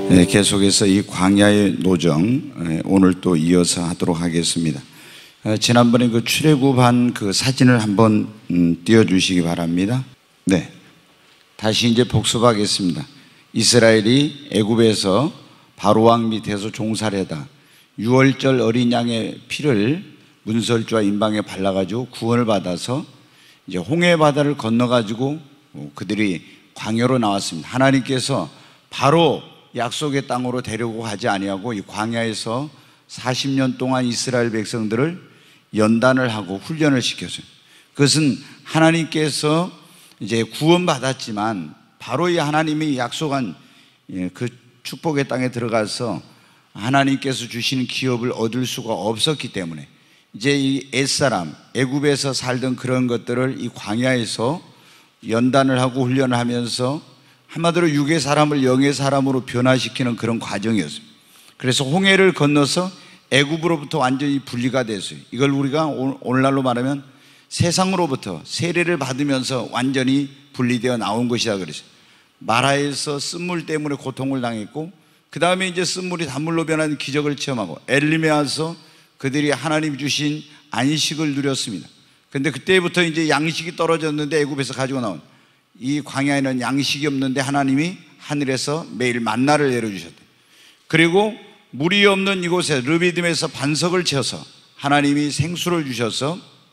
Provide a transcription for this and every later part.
계속해서 이 광야의 노정 오늘 또 이어서 하도록 하겠습니다. 지난번에 그 출애굽한 그 사진을 한번 띄워주시기 바랍니다. 네, 다시 이제 복습하겠습니다. 이스라엘이 애굽에서 바로왕 밑에서 종살이하다 유월절 어린 양의 피를 문설주와 임방에 발라가지고 구원을 받아서 이제 홍해 바다를 건너가지고 그들이 광야로 나왔습니다. 하나님께서 바로 약속의 땅으로 데려고 가지 아니하고 이 광야에서 40년 동안 이스라엘 백성들을 연단을 하고 훈련을 시켰어요. 그것은 하나님께서 이제 구원받았지만 바로 이 하나님이 약속한 그 축복의 땅에 들어가서 하나님께서 주시는 기업을 얻을 수가 없었기 때문에 이제 이 옛사람 애굽에서 살던 그런 것들을 이 광야에서 연단을 하고 훈련을 하면서 한마디로 육의 사람을 영의 사람으로 변화시키는 그런 과정이었어요. 그래서 홍해를 건너서 애굽으로부터 완전히 분리가 됐어요. 이걸 우리가 오늘날로 말하면 세상으로부터 세례를 받으면서 완전히 분리되어 나온 것이다 그랬어요. 마라에서 쓴물 때문에 고통을 당했고 그 다음에 이제 쓴물이 단물로 변하는 기적을 체험하고 엘림에 와서 그들이 하나님 주신 안식을 누렸습니다. 근데 그때부터 이제 양식이 떨어졌는데 애굽에서 가지고 나온 이 광야에는 양식이 없는데 하나님이 하늘에서 매일 만나를 내려주셨대요. 그리고 물이 없는 이곳에 르비딤에서 반석을 쳐서 하나님이 생수를 주셔서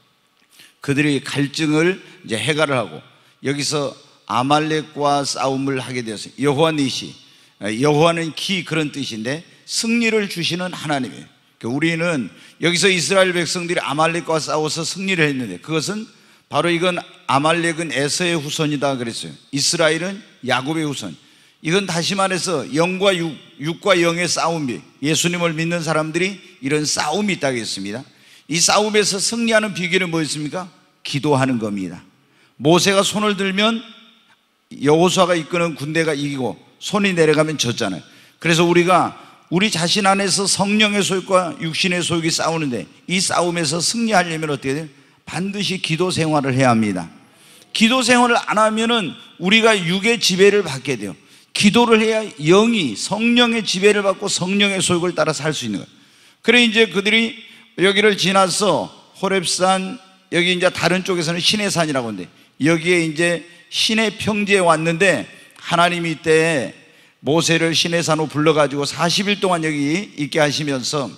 그들이 갈증을 이제 해결을 하고 여기서 아말렉과 싸움을 하게 되었어요. 여호와 니시, 여호와는 기 그런 뜻인데 승리를 주시는 하나님이에요. 우리는 여기서 이스라엘 백성들이 아말렉과 싸워서 승리를 했는데 그것은 바로 이건 아말렉은 에서의 후손이다 그랬어요. 이스라엘은 야곱의 후손. 이건 다시 말해서 영과 육과 영의 싸움이, 예수님을 믿는 사람들이 이런 싸움이 있다고 했습니다. 이 싸움에서 승리하는 비결은 뭐였습니까? 기도하는 겁니다. 모세가 손을 들면 여호수아가 이끄는 군대가 이기고 손이 내려가면 졌잖아요. 그래서 우리가 우리 자신 안에서 성령의 소욕과 육신의 소욕이 싸우는데 이 싸움에서 승리하려면 어떻게 돼요? 반드시 기도 생활을 해야 합니다. 기도 생활을 안 하면은 우리가 육의 지배를 받게 돼요. 기도를 해야 영이 성령의 지배를 받고 성령의 소욕을 따라 살 수 있는 거예요. 그래 이제 그들이 여기를 지나서 호렙산, 여기 이제 다른 쪽에서는 신의 산이라고 하는데 여기에 이제 신의 평지에 왔는데 하나님이 이때 모세를 신의 산으로 불러가지고 40일 동안 여기 있게 하시면서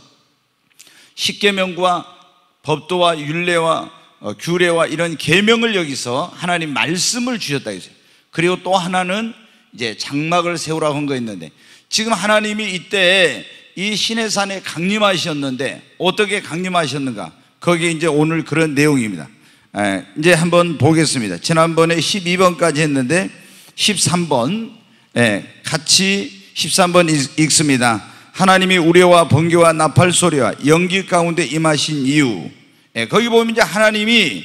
십계명과 법도와 율례와 규례와 이런 계명을 여기서 하나님 말씀을 주셨다 했어요. 그리고 또 하나는 이제 장막을 세우라고 한 거 있는데 지금 하나님이 이때 이 신의 산에 강림하셨는데 어떻게 강림하셨는가? 거기에 이제 오늘 그런 내용입니다. 이제 한번 보겠습니다. 지난번에 12번까지 했는데 13번 같이 13번 읽습니다. 하나님이 우레와 번개와 나팔 소리와 연기 가운데 임하신 이유. 거기 보면 이제 하나님이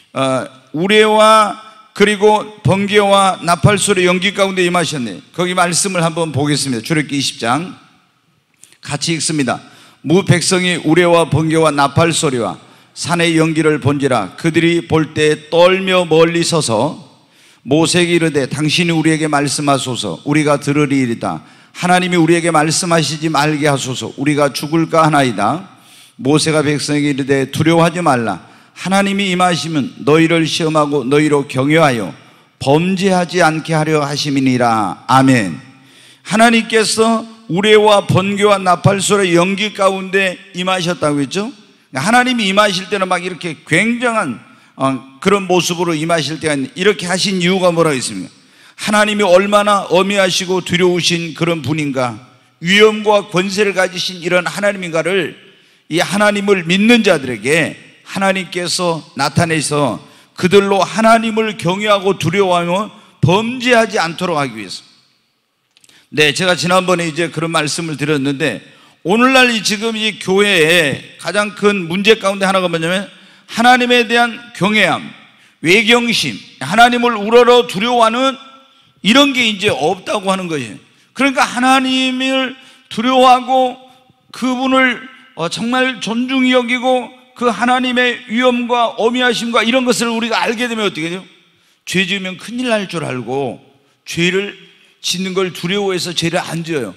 우레와 그리고 번개와 나팔 소리 연기 가운데 임하셨네. 거기 말씀을 한번 보겠습니다. 출애굽기 20장 같이 읽습니다. 무 백성이 우레와 번개와 나팔 소리와 산의 연기를 본지라 그들이 볼 때 떨며 멀리 서서 모세에게 이르되 당신이 우리에게 말씀하소서 우리가 들으리이다. 하나님이 우리에게 말씀하시지 말게 하소서 우리가 죽을까 하나이다. 모세가 백성에게 이르되 두려워하지 말라. 하나님이 임하시면 너희를 시험하고 너희로 경외하여 범죄하지 않게 하려 하심이니라. 아멘. 하나님께서 우레와 번개와 나팔소리의 연기 가운데 임하셨다고 했죠. 하나님이 임하실 때는 막 이렇게 굉장한 그런 모습으로 임하실 때가 이렇게 하신 이유가 뭐라고 했습니까? 하나님이 얼마나 어미하시고 두려우신 그런 분인가, 위엄과 권세를 가지신 이런 하나님인가를 이 하나님을 믿는 자들에게 하나님께서 나타내서 그들로 하나님을 경외하고 두려워하며 범죄하지 않도록 하기 위해서. 네, 제가 지난번에 이제 그런 말씀을 드렸는데 오늘날 지금 이 교회에 가장 큰 문제 가운데 하나가 뭐냐면 하나님에 대한 경외함, 외경심, 하나님을 우러러 두려워하는 이런 게 이제 없다고 하는 것이에요. 그러니까 하나님을 두려워하고 그분을 정말 존중히 여기고 그 하나님의 위엄과 어미하심과 이런 것을 우리가 알게 되면 어떻게 돼요? 죄 지으면 큰일 날 줄 알고 죄를 짓는 걸 두려워해서 죄를 안 지어요.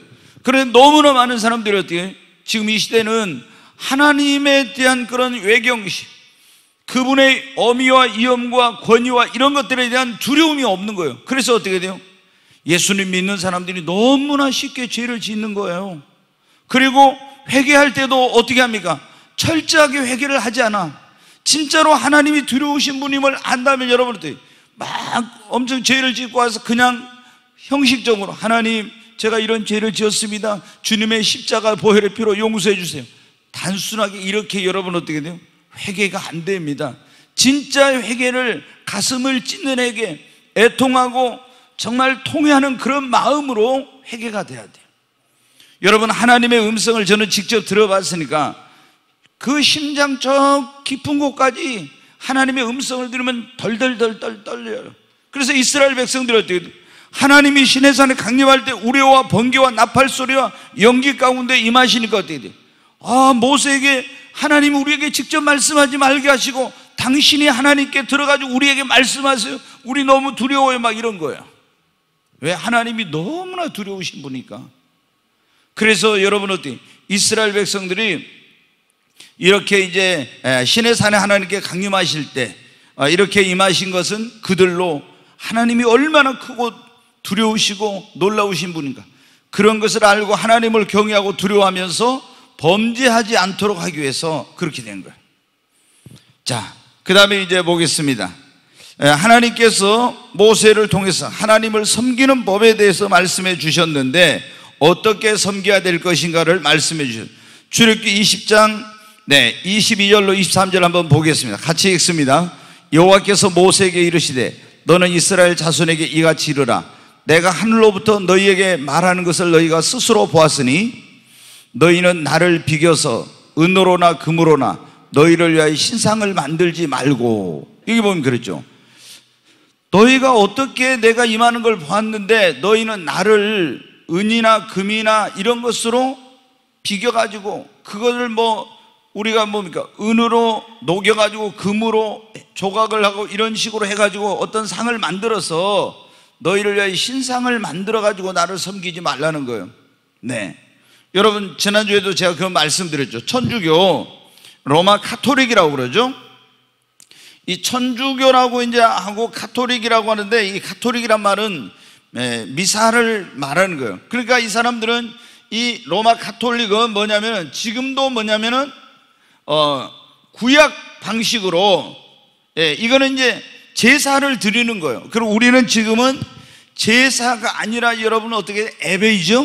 그런데 너무나 많은 사람들이 어떻게 지금 이 시대는 하나님에 대한 그런 외경식, 그분의 어미와 위엄과 권위와 이런 것들에 대한 두려움이 없는 거예요. 그래서 어떻게 돼요? 예수님 믿는 사람들이 너무나 쉽게 죄를 짓는 거예요. 그리고 회개할 때도 어떻게 합니까? 철저하게 회개를 하지 않아. 진짜로 하나님이 두려우신 분임을 안다면 여러분들 막 엄청 죄를 짓고 와서 그냥 형식적으로 하나님 제가 이런 죄를 지었습니다, 주님의 십자가 보혈의 피로 용서해 주세요, 단순하게 이렇게 여러분 어떻게 돼요? 회개가 안 됩니다. 진짜 회개를 가슴을 찢는 회개, 애통하고 정말 통회하는 그런 마음으로 회개가 돼야 돼요. 여러분, 하나님의 음성을 저는 직접 들어봤으니까 그 심장 저 깊은 곳까지 하나님의 음성을 들으면 덜덜덜덜 떨려요. 그래서 이스라엘 백성들이 어떻게 돼요? 하나님이 시내산에 강림할 때 우레와 번개와 나팔 소리와 연기 가운데 임하시니까 어떻게 돼요? 모세에게 하나님이 우리에게 직접 말씀하지 말게 하시고 당신이 하나님께 들어가지고 우리에게 말씀하세요, 우리 너무 두려워요, 막 이런 거예요. 왜? 하나님이 너무나 두려우신 분이니까. 그래서 여러분 어때요? 이스라엘 백성들이 이렇게 이제 시내산에 하나님께 강림하실 때 이렇게 임하신 것은 그들로 하나님이 얼마나 크고 두려우시고 놀라우신 분인가, 그런 것을 알고 하나님을 경외하고 두려워하면서 범죄하지 않도록 하기 위해서 그렇게 된 거예요. 자, 그 다음에 이제 보겠습니다. 하나님께서 모세를 통해서 하나님을 섬기는 법에 대해서 말씀해 주셨는데 어떻게 섬겨야 될 것인가를 말씀해 주셨어요. 출애굽기 20장 22절로 23절 한번 보겠습니다. 같이 읽습니다. 여호와께서 모세에게 이르시되 너는 이스라엘 자손에게 이같이 이르라. 내가 하늘로부터 너희에게 말하는 것을 너희가 스스로 보았으니 너희는 나를 비겨서 은으로나 금으로나 너희를 위하여 신상을 만들지 말고. 여기 보면 그랬죠. 너희가 어떻게 내가 임하는 걸 보았는데 너희는 나를 은이나 금이나 이런 것으로 비겨가지고 그거를 우리가 뭡니까? 은으로 녹여가지고 금으로 조각을 하고 이런 식으로 해가지고 어떤 상을 만들어서 너희를 위하여 신상을 만들어가지고 나를 섬기지 말라는 거예요. 네. 여러분, 지난주에도 제가 그 말씀드렸죠. 천주교, 로마 카톨릭이라고 그러죠. 이 천주교라고 이제 하고 카톨릭이라고 하는데 이 카톨릭이란 말은 미사를 말하는 거예요. 그러니까 이 사람들은 이 로마 카톨릭은 뭐냐면은 지금도 뭐냐면은 구약 방식으로 이거는 이제 제사를 드리는 거예요. 그리고 우리는 지금은 제사가 아니라 여러분 어떻게 예배이죠?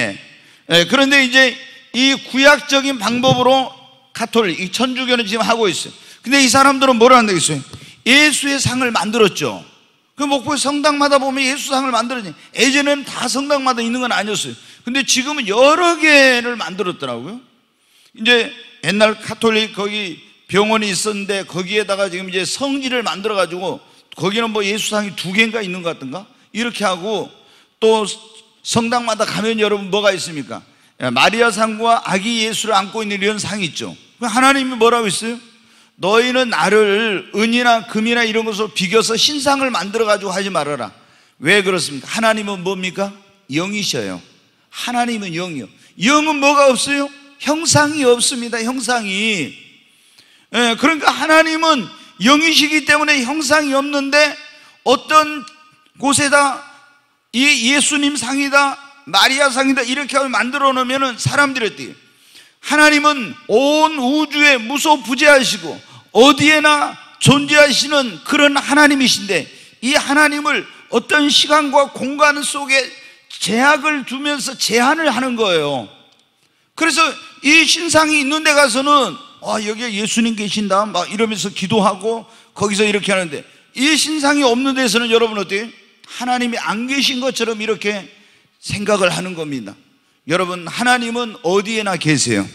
그런데 이제 이 구약적인 방법으로 카톨릭, 이 천주교는 지금 하고 있어요. 근데 이 사람들은 뭐라 한다고 했어요? 예수의 상을 만들었죠. 그 목포 성당마다 보면 예수상을 만들었지. 예전에는 다 성당마다 있는 건 아니었어요. 근데 지금은 여러 개를 만들었더라고요. 이제 옛날 카톨릭 거기 병원이 있었는데 거기에다가 지금 이제 성지를 만들어가지고 거기는 예수상이 2개인가 있는 것 같던가? 이렇게 하고 또 성당마다 가면 여러분 뭐가 있습니까? 마리아 상과 아기 예수를 안고 있는 이런 상이 있죠. 하나님이 뭐라고 했어요? 너희는 나를 은이나 금이나 이런 것으로 비겨서 신상을 만들어가지고 하지 말아라. 왜 그렇습니까? 하나님은 뭡니까? 영이셔요. 하나님은 영이요. 영은 뭐가 없어요? 형상이 없습니다. 형상이. 그러니까 하나님은 영이시기 때문에 형상이 없는데 어떤 곳에다 이 예수님 상이다, 마리아 상이다 이렇게 만들어 놓으면 사람들이 어때요? 하나님은 온 우주에 무소부재하시고 어디에나 존재하시는 그런 하나님이신데 이 하나님을 어떤 시간과 공간 속에 제약을 두면서 제한을 하는 거예요. 그래서 이 신상이 있는 데 가서는 여기에 예수님 계신다 막 이러면서 기도하고 거기서 이렇게 하는데 이 신상이 없는 데서는 여러분 어때요? 하나님이 안 계신 것처럼 이렇게 생각을 하는 겁니다. 여러분, 하나님은 어디에나 계세요.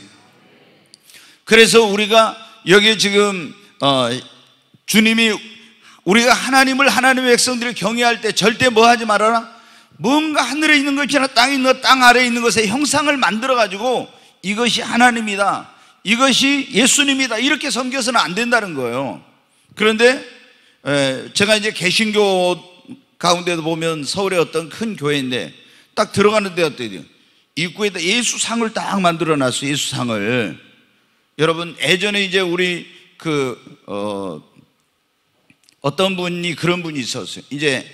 그래서 우리가 여기 지금 주님이 우리가 하나님의 백성들을 경외할 때 절대 뭐 하지 말아라? 뭔가 하늘에 있는 것 있잖아, 땅에 있는 것, 땅 아래에 있는 것의 형상을 만들어 가지고 이것이 하나님이다, 이것이 예수님이다 이렇게 섬겨서는 안 된다는 거예요. 그런데 제가 이제 개신교 가운데도 보면 서울의 어떤 큰 교회인데 딱 들어가는데 어때요? 입구에다 예수상을 딱 만들어 놨어요. 예수상을. 여러분, 예전에 이제 우리 어떤 분이 그런 분이 있었어요. 이제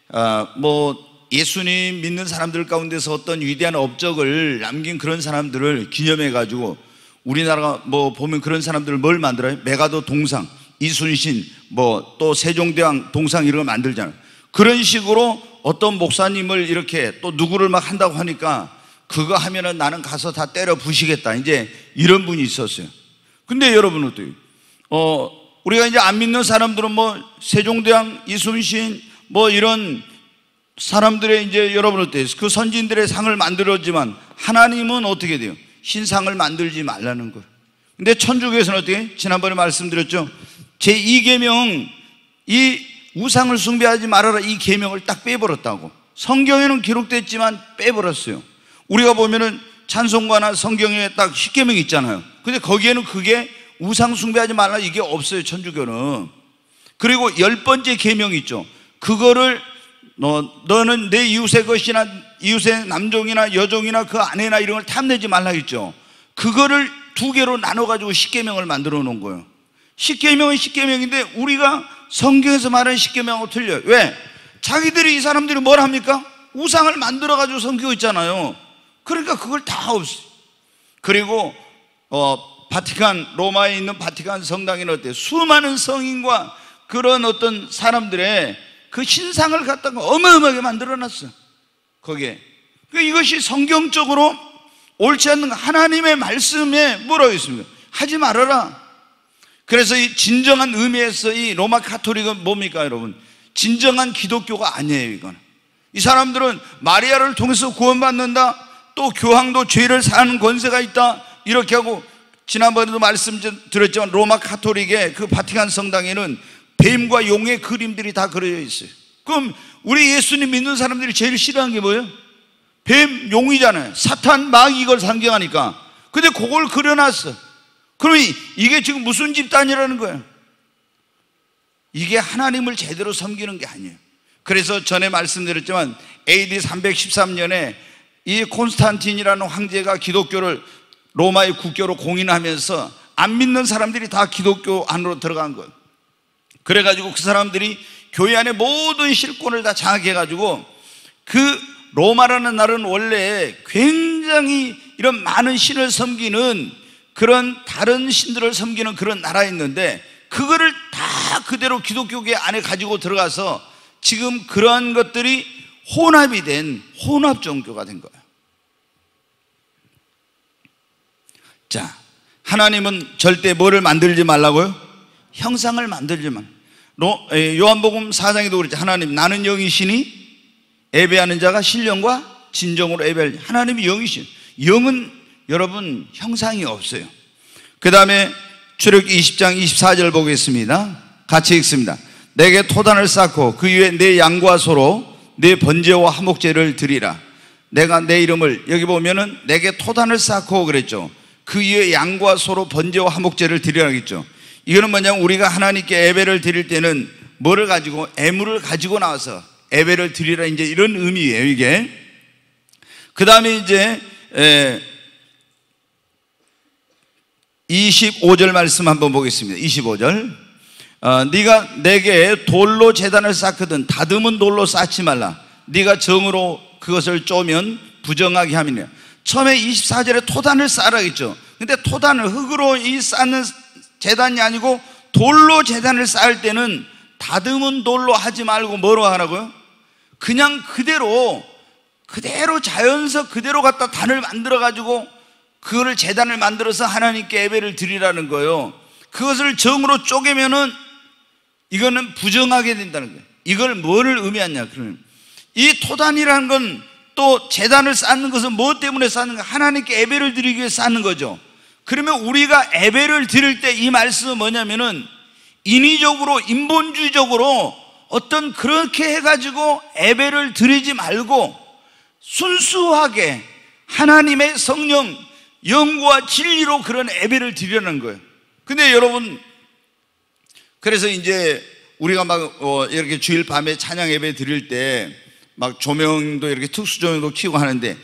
예수님 믿는 사람들 가운데서 어떤 위대한 업적을 남긴 그런 사람들을 기념해 가지고, 우리나라가 보면 그런 사람들을 뭘 만들어요? 메가더 동상, 이순신, 또 세종대왕 동상 이런 거 만들잖아요. 그런 식으로 어떤 목사님을 이렇게 또 누구를 막 한다고 하니까, 그거 하면은 나는 가서 다 때려 부시겠다, 이제 이런 분이 있었어요. 근데 여러분 어때요? 우리가 이제 안 믿는 사람들은 세종대왕, 이순신 이런 사람들의 이제 여러분 어때요? 그 선진들의 상을 만들었지만, 하나님은 어떻게 돼요? 신상을 만들지 말라는 거예요. 근데 천주교에서는 어떻게 해요? 지난번에 말씀드렸죠. 제2계명, 이 우상을 숭배하지 말아라, 이 계명을 딱 빼버렸다고. 성경에는 기록됐지만 빼버렸어요. 우리가 보면은 찬송가나 성경에 딱 10계명이 있잖아요. 근데 거기에는 그게 우상 숭배하지 말라 이게 없어요, 천주교는. 그리고 10번째 계명이 있죠. 그거를 너는 내 이웃의 것이나 이웃의 남종이나 여종이나 그 아내나 이런 걸 탐내지 말라 했죠. 그거를 2개로 나눠가지고 10계명을 만들어 놓은 거예요. 10계명은 10계명인데 우리가 성경에서 말하는 10계명하고 틀려요. 왜? 자기들이, 이 사람들이 뭘 합니까? 우상을 만들어가지고 섬기고 있잖아요. 그러니까 그걸 다 없어요. 그리고 바티칸, 로마에 있는 바티칸 성당에는 어때요? 수많은 성인과 그런 어떤 사람들의 그 신상을 갖다가 어마어마하게 만들어놨어요, 거기에. 이것이 성경적으로 옳지 않는 거. 하나님의 말씀에 뭐라고 있습니까? 하지 말아라. 그래서 이 진정한 의미에서 이 로마 카톨릭은 뭡니까, 여러분? 진정한 기독교가 아니에요, 이거는. 이 사람들은 마리아를 통해서 구원받는다, 또 교황도 죄를 사하는 권세가 있다, 이렇게 하고, 지난번에도 말씀드렸지만 로마 카톨릭의 그 바티칸 성당에는 뱀과 용의 그림들이 다 그려져 있어요. 그럼 우리 예수님 믿는 사람들이 제일 싫어하는 게 뭐예요? 뱀, 용이잖아요. 사탄, 마귀, 이걸 상징하니까. 근데 그걸 그려놨어. 그럼 이게 지금 무슨 집단이라는 거예요? 이게 하나님을 제대로 섬기는 게 아니에요. 그래서 전에 말씀드렸지만 AD 313년에 이 콘스탄틴이라는 황제가 기독교를 로마의 국교로 공인하면서 안 믿는 사람들이 다 기독교 안으로 들어간 거예요. 그래가지고 그 사람들이 교회 안에 모든 실권을 다 장악해가지고, 그 로마라는 나라는 원래 굉장히 이런 많은 신을 섬기는 그런 다른 신들을 섬기는 그런 나라였는데, 그거를 다 그대로 기독교계 안에 가지고 들어가서 지금 그러한 것들이 혼합이 된 혼합 종교가 된 거예요. 자, 하나님은 절대 뭐를 만들지 말라고요? 형상을 만들지 말. 요한복음 4장에도 그랬죠. 하나님, 나는 영이시니 예배하는 자가 신령과 진정으로 예배할. 하나님이 영이신. 영은 여러분 형상이 없어요. 그 다음에 출애굽기 20장 24절 보겠습니다. 같이 읽습니다. 내게 토단을 쌓고 그 위에 내 양과 소로 내 번제와 화목제를 드리라. 내가 내 이름을, 여기 보면은 내게 토단을 쌓고 그랬죠. 그 위에 양과 소로 번제와 화목제를 드리라 그랬죠. 이거는 뭐냐면 우리가 하나님께 예배를 드릴 때는 뭐를 가지고, 애물을 가지고 나와서 예배를 드리라, 이제 이런 의미예요, 이게. 그 다음에 이제 25절 말씀 한번 보겠습니다. 25절. 네가 내게 돌로 제단을 쌓거든 다듬은 돌로 쌓지 말라. 네가 정으로 그것을 쪼면 부정하게 함이니라. 처음에 24절에 토단을 쌓으라 했죠. 근데 토단을 흙으로 쌓는 제단이 아니고 돌로 제단을 쌓을 때는 다듬은 돌로 하지 말고 뭐로 하라고요? 그냥 그대로 자연석 그대로 갖다 단을 만들어 가지고 그거를 제단을 만들어서 하나님께 예배를 드리라는 거예요. 그것을 정으로 쪼개면은 이거는 부정하게 된다는 거예요. 이걸 뭐를 의미하냐? 그러면 이 토단이라는 건, 또 제단을 쌓는 것은 뭐 때문에 쌓는가? 하나님께 예배를 드리기 위해 쌓는 거죠. 그러면 우리가 예배를 드릴 때 이 말씀은 뭐냐면은 인위적으로, 인본주의적으로 어떤 그렇게 해가지고 예배를 드리지 말고 순수하게 하나님의 성령, 영과 진리로 그런 예배를 드리려는 거예요. 근데 여러분, 그래서 이제 우리가 막 이렇게 주일 밤에 찬양 예배 드릴 때 막 조명도 이렇게 특수 조명도 켜고 하는데,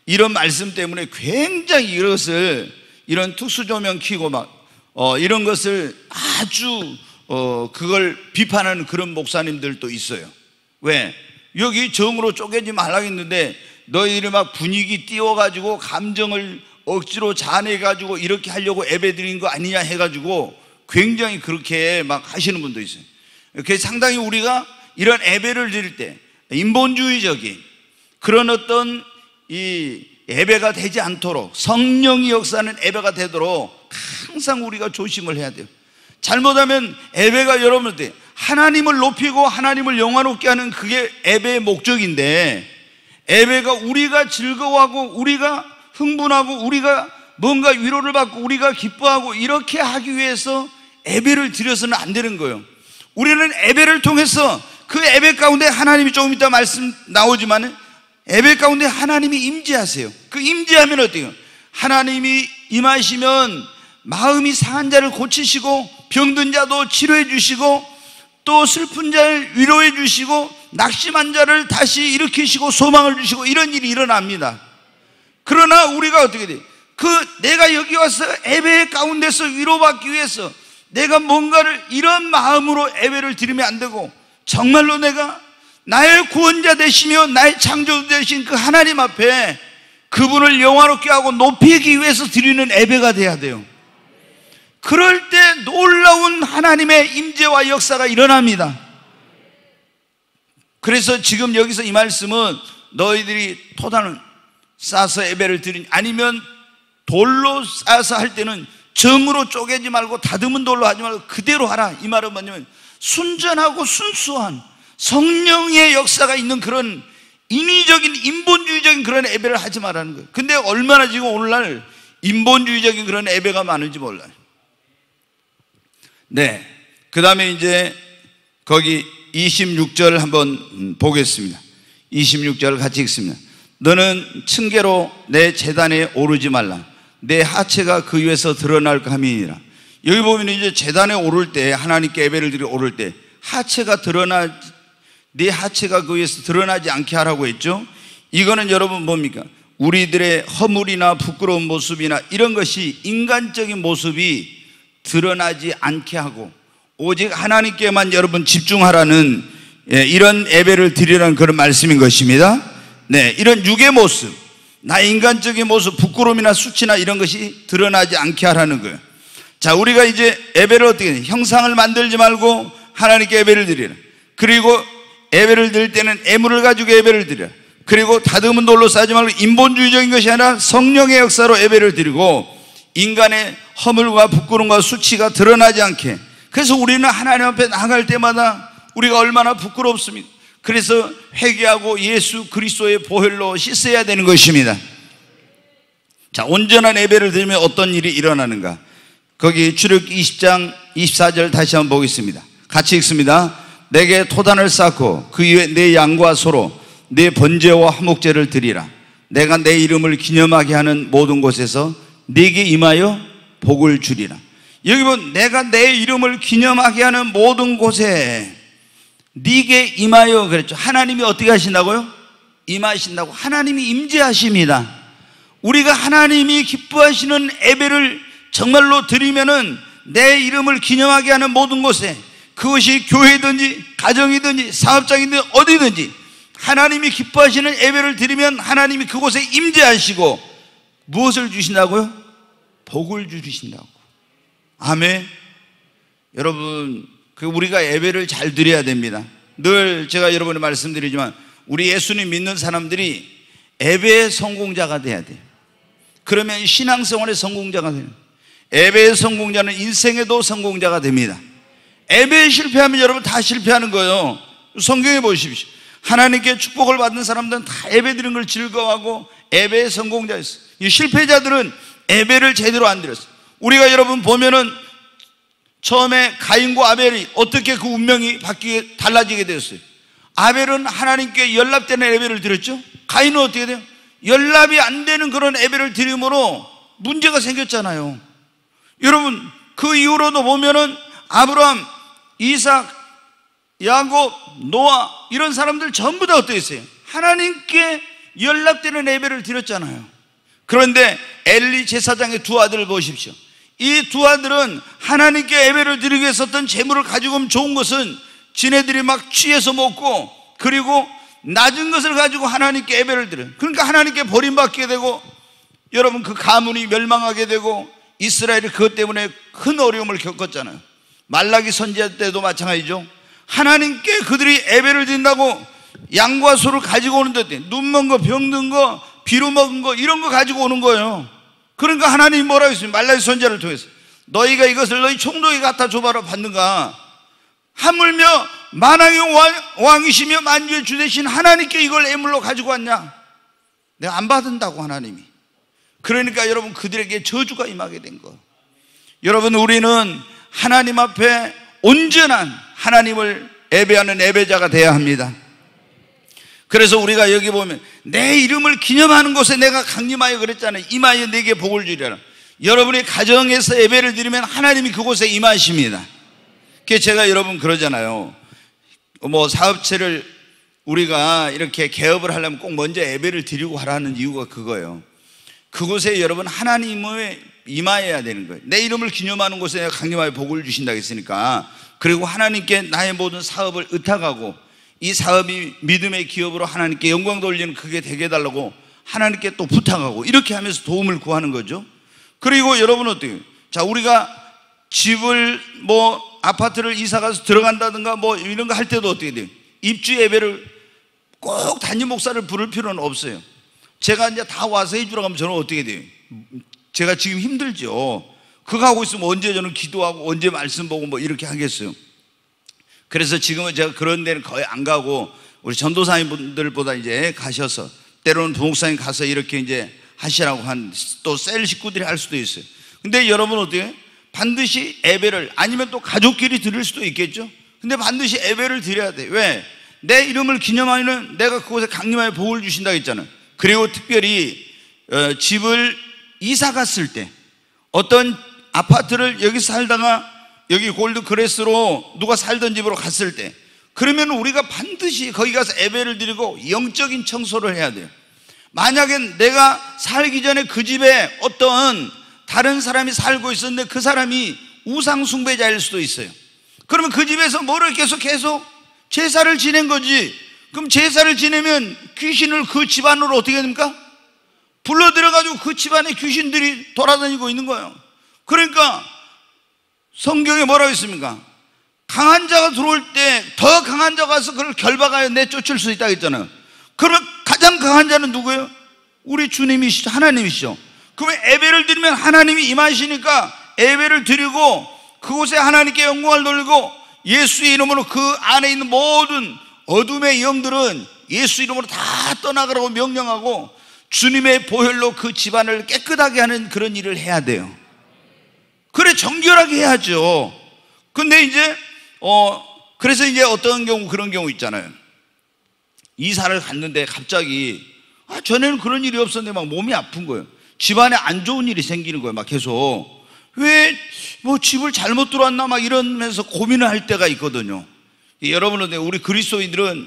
이런 말씀 때문에 굉장히 이것을 이런 특수조명 켜고 막 이런 것을 아주 그걸 비판하는 그런 목사님들도 있어요. 왜? 여기 정으로 쪼개지 말라고 했는데 너희들이 막 분위기 띄워가지고 감정을 억지로 자아내가지고 이렇게 하려고 예배 드린 거 아니냐 해가지고 굉장히 그렇게 막 하시는 분도 있어요. 그래서 상당히 우리가 이런 예배를 드릴 때 인본주의적인 그런 어떤 이 예배가 되지 않도록, 성령이 역사하는 예배가 되도록 항상 우리가 조심을 해야 돼요. 잘못하면 예배가 여러분들 하나님을 높이고 하나님을 영화롭게 하는 그게 예배의 목적인데, 예배가 우리가 즐거워하고 우리가 흥분하고 우리가 뭔가 위로를 받고 우리가 기뻐하고 이렇게 하기 위해서 예배를 드려서는 안 되는 거예요. 우리는 예배를 통해서 그 예배 가운데 하나님이, 조금 이따 말씀 나오지만 예배 가운데 하나님이 임재하세요. 그 임재하면 어때요? 하나님이 임하시면 마음이 상한 자를 고치시고 병든 자도 치료해 주시고 또 슬픈 자를 위로해 주시고 낙심한 자를 다시 일으키시고 소망을 주시고 이런 일이 일어납니다. 그러나 우리가 어떻게 돼요? 내가 여기 와서 예배 가운데서 위로받기 위해서 내가 뭔가를 이런 마음으로 예배를 드리면 안 되고, 정말로 내가 나의 구원자 되시며 나의 창조주 되신 그 하나님 앞에 그분을 영화롭게 하고 높이기 위해서 드리는 예배가 돼야 돼요. 그럴 때 놀라운 하나님의 임재와 역사가 일어납니다. 그래서 지금 여기서 이 말씀은 너희들이 토단을 싸서 예배를 드리니, 아니면 돌로 싸서 할 때는 정으로 쪼개지 말고 다듬은 돌로 하지 말고 그대로 하라. 이 말은 뭐냐면 순전하고 순수한 성령의 역사가 있는 그런 인위적인 인본주의적인 그런 예배를 하지 말라는 거예요. 근데 얼마나 지금 오늘날 인본주의적인 그런 예배가 많은지 몰라요. 네, 그 다음에 이제 거기 26절 한번 보겠습니다. 26절 같이 읽습니다. 너는 층계로 내 제단에 오르지 말라. 내 하체가 그 위에서 드러날까 함이니라. 여기 보면 이제 제단에 오를 때, 하나님께 예배를 드리러 오를 때 네 하체가 그 위에서 드러나지 않게 하라고 했죠. 이거는 여러분 뭡니까? 우리들의 허물이나 부끄러운 모습이나 이런 것이, 인간적인 모습이 드러나지 않게 하고 오직 하나님께만 여러분 집중하라는, 이런 예배를 드리라는 그런 말씀인 것입니다. 네, 이런 육의 모습, 나의 인간적인 모습, 부끄러움이나 수치나 이런 것이 드러나지 않게 하라는 거예요. 자, 우리가 이제 예배를 어떻게 해요? 형상을 만들지 말고 하나님께 예배를 드리라. 그리고 예배를 드릴 때는 애물을 가지고 예배를 드리라. 그리고 다듬은 돌로 싸지 말고 인본주의적인 것이 아니라 성령의 역사로 예배를 드리고, 인간의 허물과 부끄러움과 수치가 드러나지 않게. 그래서 우리는 하나님 앞에 나갈 때마다 우리가 얼마나 부끄럽습니까? 그래서 회개하고 예수 그리스도의 보혈로 씻어야 되는 것입니다. 자, 온전한 예배를 드리면 어떤 일이 일어나는가? 거기 출애굽기 20장 24절 다시 한번 보겠습니다. 같이 읽습니다. 내게 토단을 쌓고 그 위에 내 양과 소로 내 번제와 화목제를 드리라. 내가 내 이름을 기념하게 하는 모든 곳에서 네게 임하여 복을 주리라. 여기 보면 내가 내 이름을 기념하게 하는 모든 곳에 네게 임하여 그랬죠. 하나님이 어떻게 하신다고요? 임하신다고. 하나님이 임재하십니다. 우리가 하나님이 기뻐하시는 예배를 정말로 드리면은 내 이름을 기념하게 하는 모든 곳에, 그것이 교회든지 가정이든지 사업장이든지 어디든지 하나님이 기뻐하시는 예배를 드리면 하나님이 그곳에 임재하시고 무엇을 주신다고요? 복을 주신다고. 아멘. 여러분, 우리가 예배를 잘 드려야 됩니다. 늘 제가 여러분에 말씀드리지만 우리 예수님 믿는 사람들이 예배의 성공자가 돼야 돼요. 그러면 신앙생활의 성공자가 돼요. 예배의 성공자는 인생에도 성공자가 됩니다. 예배에 실패하면 여러분 다 실패하는 거예요. 성경에 보십시오. 하나님께 축복을 받는 사람들은 다 예배 드리는 걸 즐거워하고 예배의 성공자였어요. 이 실패자들은 예배를 제대로 안 드렸어요. 우리가 여러분 보면은 처음에 가인과 아벨이 어떻게 그 운명이 바뀌게 달라지게 되었어요. 아벨은 하나님께 연락되는 예배를 드렸죠. 가인은 어떻게 돼요? 연락이 안 되는 그런 예배를 드림으로 문제가 생겼잖아요. 여러분, 그 이후로도 보면은 아브라함, 이삭, 야곱, 노아 이런 사람들 전부 다 어떻게 했어요? 하나님께 연락되는 예배를 드렸잖아요. 그런데 엘리 제사장의 두 아들을 보십시오. 이 두 아들은 하나님께 예배를 드리기 위해 썼던 재물을 가지고 오면 좋은 것은 지네들이 막 취해서 먹고, 그리고 낮은 것을 가지고 하나님께 예배를 드려요. 그러니까 하나님께 버림받게 되고, 여러분 그 가문이 멸망하게 되고, 이스라엘이 그것 때문에 큰 어려움을 겪었잖아요. 말라기 선지자 때도 마찬가지죠. 하나님께 그들이 예배를 드린다고 양과 소를 가지고 오는데 눈먼 거, 병든 거, 비루 먹은 거 이런 거 가지고 오는 거예요. 그러니까 하나님이 뭐라고 했어요? 말라기 선지자를 통해서 너희가 이것을 너희 총독이 갖다 줘봐라 받는가? 하물며 만왕의 왕이시며 만주의 주 되신 하나님께 이걸 예물로 가지고 왔냐? 내가 안 받은다고 하나님이. 그러니까 여러분 그들에게 저주가 임하게 된 거예요. 여러분 우리는 하나님 앞에 온전한 하나님을 예배하는 예배자가 되어야 합니다. 그래서 우리가 여기 보면 내 이름을 기념하는 곳에 내가 강림하여 그랬잖아요. 임하여 내게 복을 주리라. 여러분이 가정에서 예배를 드리면 하나님이 그곳에 임하십니다. 그래서 제가 여러분 그러잖아요. 뭐 사업체를 우리가 이렇게 개업을 하려면 꼭 먼저 예배를 드리고 하라는 이유가 그거예요. 그곳에 여러분 하나님의 임하여야 되는 거예요. 내 이름을 기념하는 곳에 내가 강림하여 복을 주신다고 했으니까, 그리고 하나님께 나의 모든 사업을 의탁하고 이 사업이 믿음의 기업으로 하나님께 영광 돌리는 그게 되게 해달라고 하나님께 또 부탁하고, 이렇게 하면서 도움을 구하는 거죠. 그리고 여러분은 어때요? 자, 우리가 집을 뭐 아파트를 이사가서 들어간다든가 뭐 이런 거 할 때도 어떻게 돼요? 입주 예배를 꼭 담임 목사를 부를 필요는 없어요. 제가 이제 다 와서 해주라고 하면 저는 어떻게 돼요? 제가 지금 힘들죠. 그거 하고 있으면 언제 저는 기도하고 언제 말씀 보고 뭐 이렇게 하겠어요. 그래서 지금은 제가 그런 데는 거의 안 가고 우리 전도사님 분들보다 이제 가셔서, 때로는 부목사님 가서 이렇게 이제 하시라고 한 또 셀 식구들이 할 수도 있어요. 근데 여러분 어떻게? 반드시 예배를, 아니면 또 가족끼리 드릴 수도 있겠죠. 근데 반드시 예배를 드려야 돼. 왜? 내 이름을 기념하면 내가 그곳에 강림하여 복을 주신다고 했잖아요. 그리고 특별히 집을 이사 갔을 때, 어떤 아파트를 여기 살다가 여기 골드크레스로 누가 살던 집으로 갔을 때, 그러면 우리가 반드시 거기 가서 예배를 드리고 영적인 청소를 해야 돼요. 만약에 내가 살기 전에 그 집에 어떤 다른 사람이 살고 있었는데 그 사람이 우상 숭배자일 수도 있어요. 그러면 그 집에서 뭐를 계속 제사를 지낸 거지. 그럼 제사를 지내면 귀신을 그 집안으로 어떻게 됩니까? 불러 들어가지고 그 집안에 귀신들이 돌아다니고 있는 거예요. 그러니까 성경에 뭐라고 있습니까? 강한 자가 들어올 때 더 강한 자가 가서 그걸 결박하여 내쫓을 수 있다고 했잖아요. 그러면 가장 강한 자는 누구예요? 우리 주님이시죠. 하나님이시죠. 그러면 예배를 드리면 하나님이 임하시니까 예배를 드리고 그곳에 하나님께 영광을 돌리고, 예수의 이름으로 그 안에 있는 모든 어둠의 영들은 예수 이름으로 다 떠나가라고 명령하고 주님의 보혈로 그 집안을 깨끗하게 하는 그런 일을 해야 돼요. 그래 정결하게 해야죠. 근데 이제 그래서 이제 어떤 경우, 그런 경우 있잖아요. 이사를 갔는데 갑자기 전에는 그런 일이 없었는데 막 몸이 아픈 거예요. 집안에 안 좋은 일이 생기는 거예요. 막 계속 왜 뭐 집을 잘못 들어왔나 막 이러면서 고민을 할 때가 있거든요. 여러분은 우리 그리스도인들은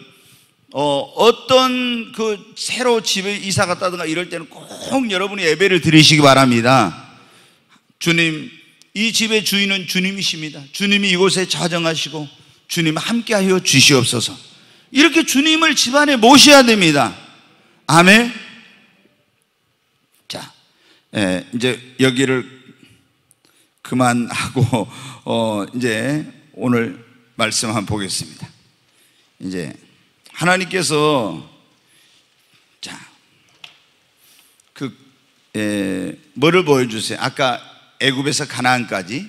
어떤 그 새로 집에 이사 갔다든가 이럴 때는 꼭 여러분이 예배를 드리시기 바랍니다. 주님, 이 집의 주인은 주님이십니다. 주님이 이곳에 자정하시고 주님 함께하여 주시옵소서. 이렇게 주님을 집안에 모셔야 됩니다. 아멘. 자, 이제 여기를 그만하고 이제 오늘 말씀 한번 보겠습니다. 이제 하나님께서 자, 뭐를 보여주세요? 아까 애굽에서 가나안까지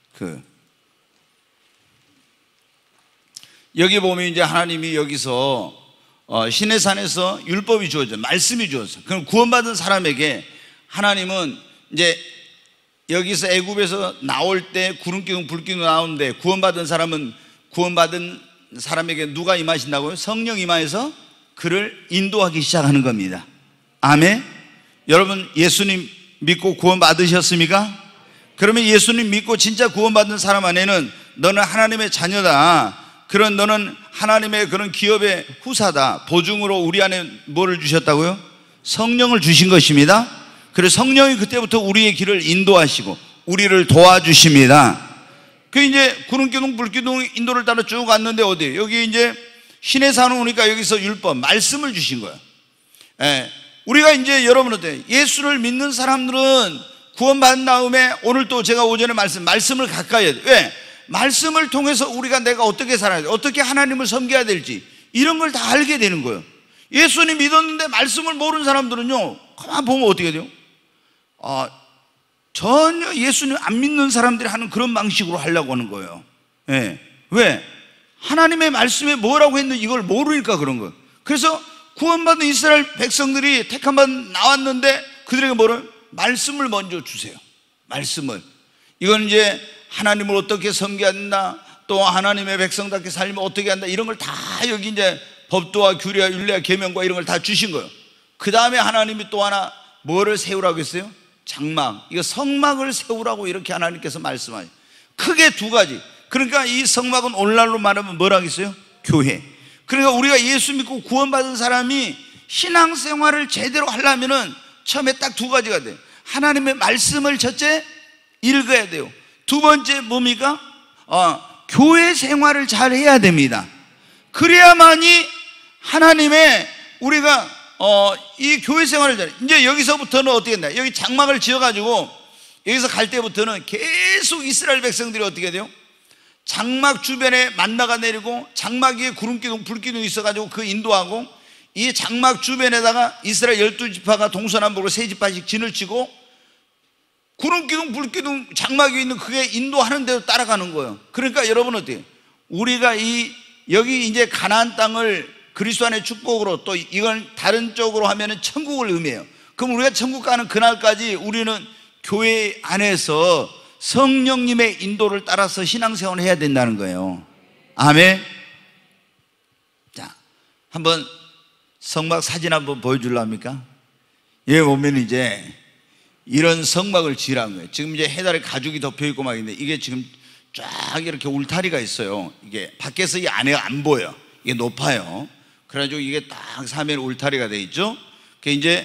여기 보면 이제 하나님이 여기서 시내산에서 율법이 주어져, 말씀이 주어져. 그럼 구원받은 사람에게 하나님은 이제 여기서 애굽에서 나올 때 구름 기둥 불 기둥 나오는데, 구원받은 사람은 구원받은 사람에게 누가 임하신다고요? 성령 임하여서 그를 인도하기 시작하는 겁니다. 아멘. 여러분 예수님 믿고 구원받으셨습니까? 그러면 예수님 믿고 진짜 구원받은 사람 안에는 너는 하나님의 자녀다, 그런 너는 하나님의 그런 기업의 후사다. 보증으로 우리 안에 뭐를 주셨다고요? 성령을 주신 것입니다. 그래서 성령이 그때부터 우리의 길을 인도하시고 우리를 도와주십니다. 그 이제 구름기둥 불기둥 인도를 따라 쭉 갔는데 어디? 여기 이제 신의 산 오니까 여기서 율법 말씀을 주신 거예요. 예. 우리가 이제 여러분 어때요? 예수를 믿는 사람들은 구원받은 다음에 오늘 또 제가 오전에 말씀을 가까이 해야 돼요. 왜? 말씀을 통해서 우리가 내가 어떻게 살아야 돼, 어떻게 하나님을 섬겨야 될지 이런 걸 다 알게 되는 거예요. 예수님 믿었는데 말씀을 모르는 사람들은요, 가만 보면 어떻게 돼요? 전혀 예수님 안 믿는 사람들이 하는 그런 방식으로 하려고 하는 거예요. 예. 왜? 하나님의 말씀에 뭐라고 했는지 이걸 모르니까 그런 거예요. 그래서 구원받은 이스라엘 백성들이 택함받은 나왔는데 그들에게 뭐를? 말씀을 먼저 주세요. 말씀을. 이건 이제 하나님을 어떻게 섬겨야 된다, 또 하나님의 백성답게 살면 어떻게 한다, 이런 걸 다 여기 이제 법도와 규례와 율례와 계명과 이런 걸 다 주신 거예요. 그 다음에 하나님이 또 하나 뭐를 세우라고 했어요? 장막, 이거 성막을 세우라고 이렇게 하나님께서 말씀하죠. 크게 두 가지. 그러니까 이 성막은 오늘날로 말하면 뭐라고 했어요? 교회. 그러니까 우리가 예수 믿고 구원받은 사람이 신앙생활을 제대로 하려면은 처음에 딱 두 가지가 돼요. 하나님의 말씀을 첫째 읽어야 돼요. 두 번째 뭡니까? 교회 생활을 잘 해야 됩니다. 그래야만이 하나님의 우리가 이 교회 생활을 잘해. 이제 여기서부터는 어떻게 했나? 여기 장막을 지어가지고 여기서 갈 때부터는 계속 이스라엘 백성들이 어떻게 돼요? 장막 주변에 만나가 내리고 장막 위에 구름기둥 불기둥이 있어가지고 그 인도하고, 이 장막 주변에다가 이스라엘 12지파가 동서남북으로 3지파씩 진을 치고 구름기둥 불기둥 장막 위에 있는 그게 인도하는 대로 따라가는 거예요. 그러니까 여러분 어때요? 우리가 여기 이제 가나안 땅을 그리스도 안의 축복으로, 또 이걸 다른 쪽으로 하면은 천국을 의미해요. 그럼 우리가 천국 가는 그날까지 우리는 교회 안에서 성령님의 인도를 따라서 신앙생활을 해야 된다는 거예요. 아멘. 자, 한번 성막 사진 한번 보여줄라 합니까? 여기 보면 이제 이런 성막을 지으라는 거예요. 지금 이제 해달에 가죽이 덮여 있고 막 있는데 이게 지금 쫙 이렇게 울타리가 있어요. 이게 밖에서 이 안에가 안 보여. 이게 높아요. 그래가지고 이게 딱 사면 울타리가 돼 있죠. 그 이제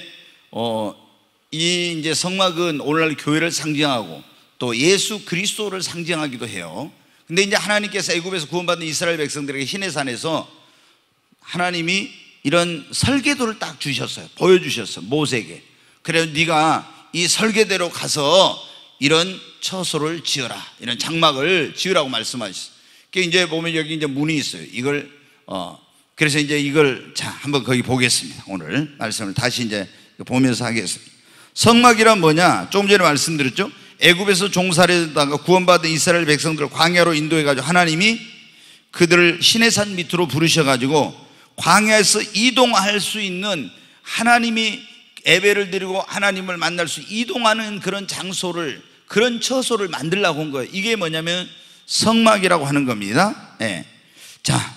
이 이제 성막은 오늘날 교회를 상징하고 또 예수 그리스도를 상징하기도 해요. 근데 이제 하나님께서 애굽에서 구원받은 이스라엘 백성들에게 시내산에서 하나님이 이런 설계도를 딱 주셨어요. 보여주셨어요. 모세에게. 그래서 네가 이 설계대로 가서 이런 처소를 지어라, 이런 장막을 지으라고 말씀하셨어요. 그게 이제 보면 여기 이제 문이 있어요. 이걸 그래서 이제 이걸 자 한번 거기 보겠습니다. 오늘 말씀을 다시 이제 보면서 하겠습니다. 성막이란 뭐냐? 조금 전에 말씀드렸죠. 애굽에서 종살이다가 구원받은 이스라엘 백성들을 광야로 인도해가지고 하나님이 그들을 시내산 밑으로 부르셔가지고 광야에서 이동할 수 있는, 하나님이 예배를 드리고 하나님을 만날 수 이동하는 그런 장소를, 그런 처소를 만들려고 한 거예요. 이게 뭐냐면 성막이라고 하는 겁니다. 네. 자,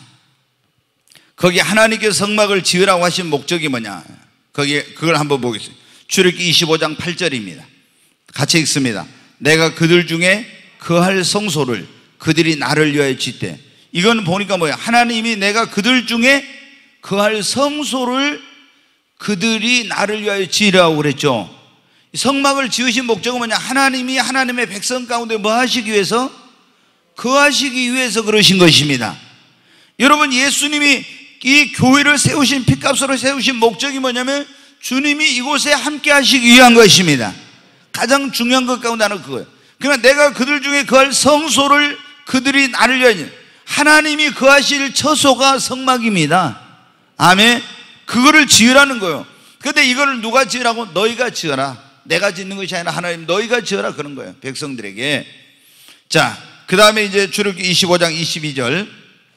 거기 하나님께서 성막을 지으라고 하신 목적이 뭐냐? 그걸 한번 보겠습니다. 출애굽기 25장 8절입니다. 같이 읽습니다. 내가 그들 중에 거할 성소를 그들이 나를 위하여 짓되. 이건 보니까 뭐야? 하나님이 내가 그들 중에 거할 성소를 그들이 나를 위하여 지으라고 그랬죠. 성막을 지으신 목적은 뭐냐? 하나님이 하나님의 백성 가운데 뭐 하시기 위해서? 거하시기 위해서 그러신 것입니다. 여러분, 예수님이 이 교회를 세우신, 핏값으로 세우신 목적이 뭐냐면 주님이 이곳에 함께 하시기 위한 것입니다. 가장 중요한 것 가운데 하나가 그거예요. 그러니까 내가 그들 중에 거할 성소를 그들이 나를 위하여, 하나님이 거하실 처소가 성막입니다. 아멘. 그거를 지으라는 거예요. 그런데 이거를 누가 지으라고? 너희가 지어라. 내가 짓는 것이 아니라 하나님 너희가 지어라 그런 거예요. 백성들에게. 자, 그 다음에 이제 출애굽기 25장 22절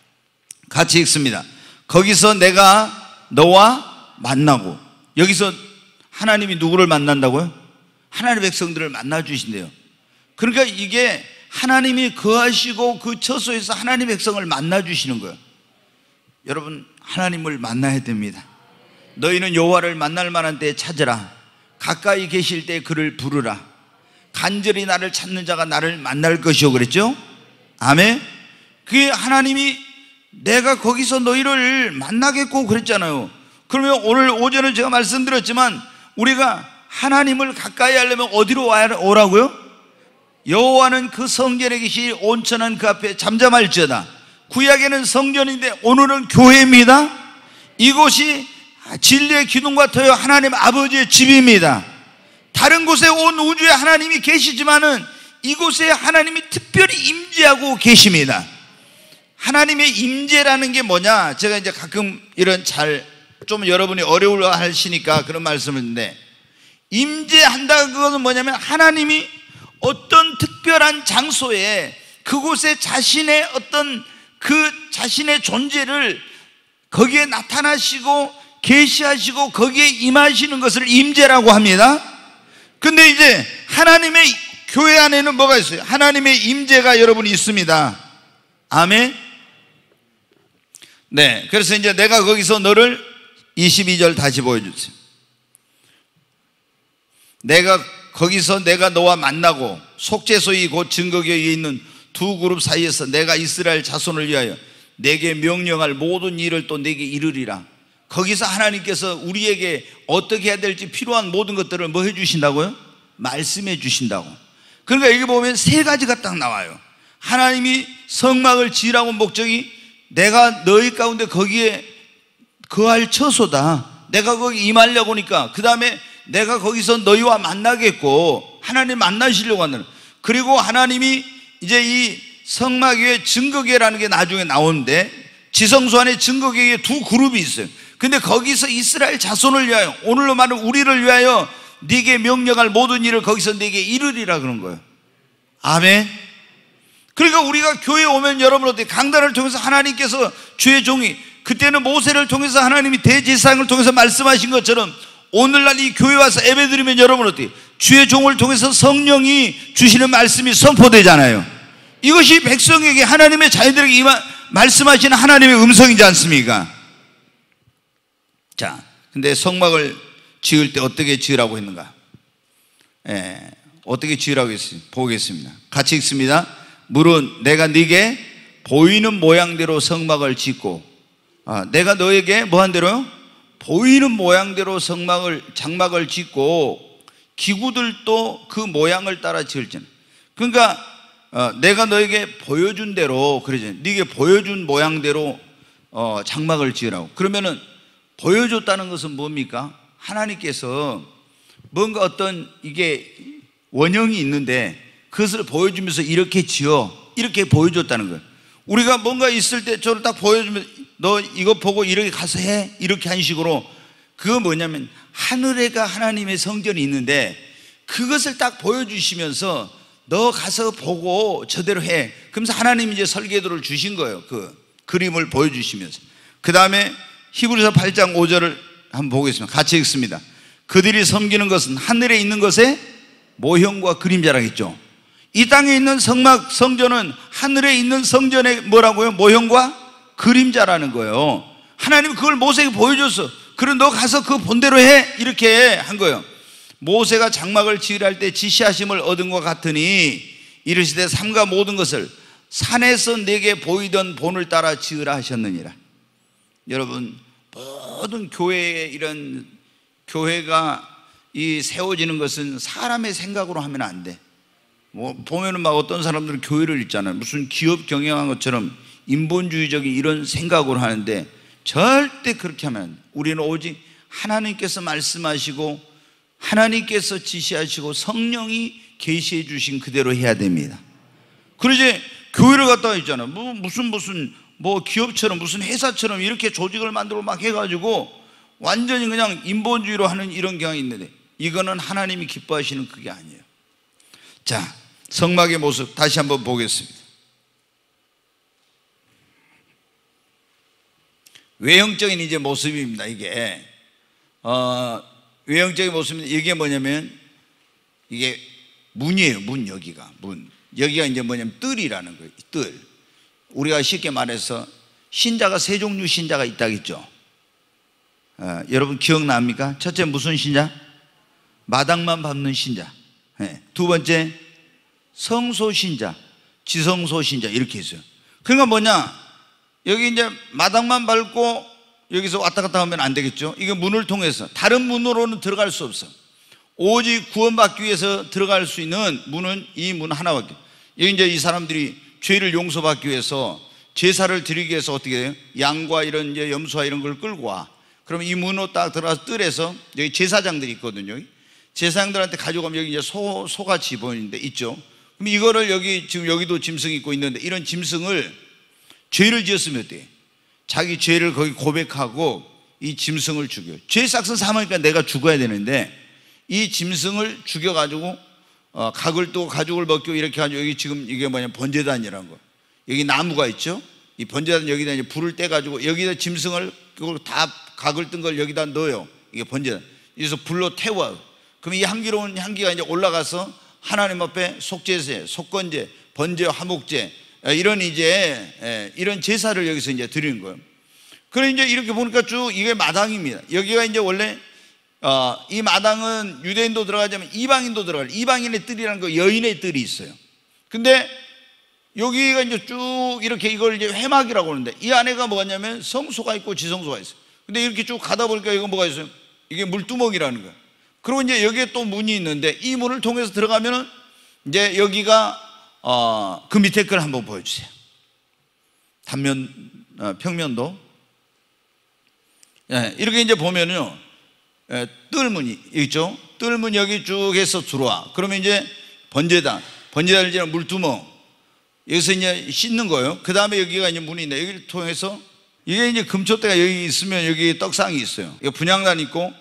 같이 읽습니다. 거기서 내가 너와 만나고. 여기서 하나님이 누구를 만난다고요? 하나님의 백성들을 만나 주신대요. 그러니까 이게 하나님이 거하시고 그 처소에서 하나님의 백성을 만나 주시는 거예요. 여러분, 하나님을 만나야 됩니다. 너희는 여호와를 만날 만한 때에 찾으라. 가까이 계실 때 그를 부르라. 간절히 나를 찾는 자가 나를 만날 것이요 그랬죠? 아멘. 그게 하나님이 내가 거기서 너희를 만나겠고 그랬잖아요. 그러면 오늘 오전에 제가 말씀드렸지만 우리가 하나님을 가까이 하려면 어디로 오라고요? 여호와는 그 성전에 계시 온천한 그 앞에 잠잠할지어다. 구약에는 성전인데 오늘은 교회입니다. 이곳이 진리의 기둥과 터여 하나님 아버지의 집입니다. 다른 곳에 온 우주에 하나님이 계시지만은 이곳에 하나님이 특별히 임재하고 계십니다. 하나님의 임재라는 게 뭐냐? 제가 이제 가끔 이런 좀 여러분이 어려워 하시니까 그런 말씀을 했는데, 임재한다는 것은 뭐냐면 하나님이 어떤 특별한 장소에 그곳에 자신의 어떤 그 자신의 존재를 거기에 나타나시고 계시하시고 거기에 임하시는 것을 임재라고 합니다. 근데 이제 하나님의 교회 안에는 뭐가 있어요? 하나님의 임재가 여러분이 있습니다. 아멘. 네, 그래서 이제 내가 거기서 너를 22절 다시 보여주세요. 내가 거기서 내가 너와 만나고 속죄소이 곧 증거궤에 있는 두 그룹 사이에서 내가 이스라엘 자손을 위하여 내게 명령할 모든 일을 또 내게 이르리라. 거기서 하나님께서 우리에게 어떻게 해야 될지 필요한 모든 것들을 뭐 해주신다고요? 말씀해 주신다고. 그러니까 여기 보면 세 가지가 딱 나와요. 하나님이 성막을 지으라고 목적이 내가 너희 가운데 거기에 거할 처소다. 내가 거기 임하려고 하니까 그 다음에 내가 거기서 너희와 만나겠고 하나님 만나시려고 하는. 그리고 하나님이 이제 이 성막 위에 증거궤라는 게 나중에 나오는데 지성소 안에 증거궤에 두 그룹이 있어요. 근데 거기서 이스라엘 자손을 위하여, 오늘로 말하면 우리를 위하여 네게 명령할 모든 일을 거기서 네게 이르리라 그런 거예요. 아멘. 그러니까 우리가 교회에 오면 여러분 어떻게 강단을 통해서 하나님께서 주의 종이, 그때는 모세를 통해서 하나님이 대제사장을 통해서 말씀하신 것처럼 오늘날 이 교회 와서 예배드리면 여러분 어떻게 주의 종을 통해서 성령이 주시는 말씀이 선포되잖아요. 이것이 백성에게 하나님의 자녀들에게 말씀하시는 하나님의 음성이지 않습니까? 자, 근데 성막을 지을 때 어떻게 지으라고 했는가? 어떻게 지으라고 했어요? 보겠습니다. 같이 읽습니다. 물은 내가 네게 보이는 모양대로 성막을 짓고, 내가 너에게 뭐한 대로요? 보이는 모양대로 장막을 짓고 기구들도 그 모양을 따라 지을지는. 그러니까 내가 너에게 보여준 대로, 그러죠. 네게 보여준 모양대로 장막을 지으라고. 그러면은 보여줬다는 것은 뭡니까? 하나님께서 뭔가 어떤 이게 원형이 있는데 그것을 보여주면서 이렇게 지어, 이렇게 보여줬다는 거예요. 우리가 뭔가 있을 때 저를 딱 보여주면 너 이거 보고 이렇게 가서 해, 이렇게 한 식으로. 그거 뭐냐면 하늘에가 하나님의 성전이 있는데 그것을 딱 보여주시면서 너 가서 보고 저대로 해. 그러면서 하나님이 이제 설계도를 주신 거예요. 그 그림을 보여주시면서. 그 다음에 히브리서 8장 5절을 한번 보겠습니다. 같이 읽습니다. 그들이 섬기는 것은 하늘에 있는 것의 모형과 그림자라겠죠. 이 땅에 있는 성전은 하늘에 있는 성전의 뭐라고요? 모형과 그림자라는 거예요. 하나님은 그걸 모세에게 보여줬어. 그럼 너 가서 그 본대로 해, 이렇게 한 거예요. 모세가 장막을 지으려 할 때 지시하심을 얻은 것 같으니 이르시되 삼가 모든 것을 산에서 내게 보이던 본을 따라 지으라 하셨느니라. 여러분, 모든 교회의 이런 교회가 이 세워지는 것은 사람의 생각으로 하면 안 돼. 뭐 보면은 막 어떤 사람들은 교회를 읽잖아요. 무슨 기업 경영한 것처럼 인본주의적인 이런 생각으로 하는데 절대 그렇게 하면 안 돼. 우리는 오직 하나님께서 말씀하시고 하나님께서 지시하시고 성령이 계시해 주신 그대로 해야 됩니다. 그러지 교회를 갖다가 있잖아요. 무슨 기업처럼 무슨 회사처럼 이렇게 조직을 만들고 막 해가지고 완전히 그냥 인본주의로 하는 이런 경향이 있는데 이거는 하나님이 기뻐하시는 그게 아니에요. 자, 성막의 모습 다시 한번 보겠습니다. 외형적인 이제 모습입니다. 이게 외형적인 모습인데 이게 뭐냐면 이게 문이에요. 여기가 이제 뭐냐면 뜰이라는 거예요. 뜰. 우리가 쉽게 말해서 신자가 세 종류 신자가 있다겠죠. 여러분 기억납니까? 첫째 무슨 신자? 마당만 밟는 신자. 두 번째 성소 신자, 지성소 신자 이렇게 있어요. 그러니까 뭐냐? 여기 이제 마당만 밟고 여기서 왔다 갔다 하면 안 되겠죠. 이게 문을 통해서, 다른 문으로는 들어갈 수 없어. 오직 구원받기 위해서 들어갈 수 있는 문은 이 문 하나밖에. 여기 이제 이 사람들이 죄를 용서받기 위해서 제사를 드리기 위해서 어떻게 해요? 양과 이런 이제 염소와 이런 걸 끌고 와. 그러면 이 문으로 딱 들어가서 뜰에서, 여기 제사장들이 있거든요. 제사장들한테 가져가면 여기 이제 소가 집어있는데 있죠. 그럼 이거를 여기 지금 여기도 짐승이 있고 있는데, 이런 짐승을, 죄를 지었으면 어때요? 자기 죄를 거기 고백하고 이 짐승을 죽여요. 죄 싹슨 사망이니까 내가 죽어야 되는데, 이 짐승을 죽여가지고 각을 뜨고 가죽을 벗기고 이렇게 가지고, 여기 지금 이게 뭐냐면 번제단이라는 거. 여기 나무가 있죠. 이 번제단 여기다 이제 불을 떼가지고 여기다 짐승을, 그걸 다 각을 뜬 걸 여기다 넣어요. 이게 번제단. 여기서 불로 태워요. 그럼 이 향기로운 향기가 이제 올라가서 하나님 앞에 속죄제, 속건제, 번제, 화목제, 이런 이제 이런 제사를 여기서 이제 드리는 거예요. 그래 이제 이렇게 보니까 쭉 이게 마당입니다. 여기가 이제 원래 이 마당은 유대인도 들어가자면 이방인도 들어가요. 이방인의 뜰이라는 거, 여인의 뜰이 있어요. 근데 여기가 이제 쭉 이렇게 이걸 이제 회막이라고 하는데, 이 안에가 뭐냐면 성소가 있고 지성소가 있어요. 근데 이렇게 쭉 가다 보니까 이거 뭐가 있어요? 이게 물두멍이라는 거예요. 그리고 이제 여기에 또 문이 있는데, 이 문을 통해서 들어가면은 이제 여기가 그 밑에 걸 한번 보여주세요. 평면도. 이렇게 이제 보면요, 뜰문이 있죠. 뜰문 여기 쭉 해서 들어와. 그러면 이제 번제단을 지나 물두멍, 여기서 이제 씻는 거예요. 그 다음에 여기가 이제 문이 있네. 여기를 통해서, 이게 이제 금초대가 여기 있으면 여기 떡상이 있어요. 이거 분향단 있고,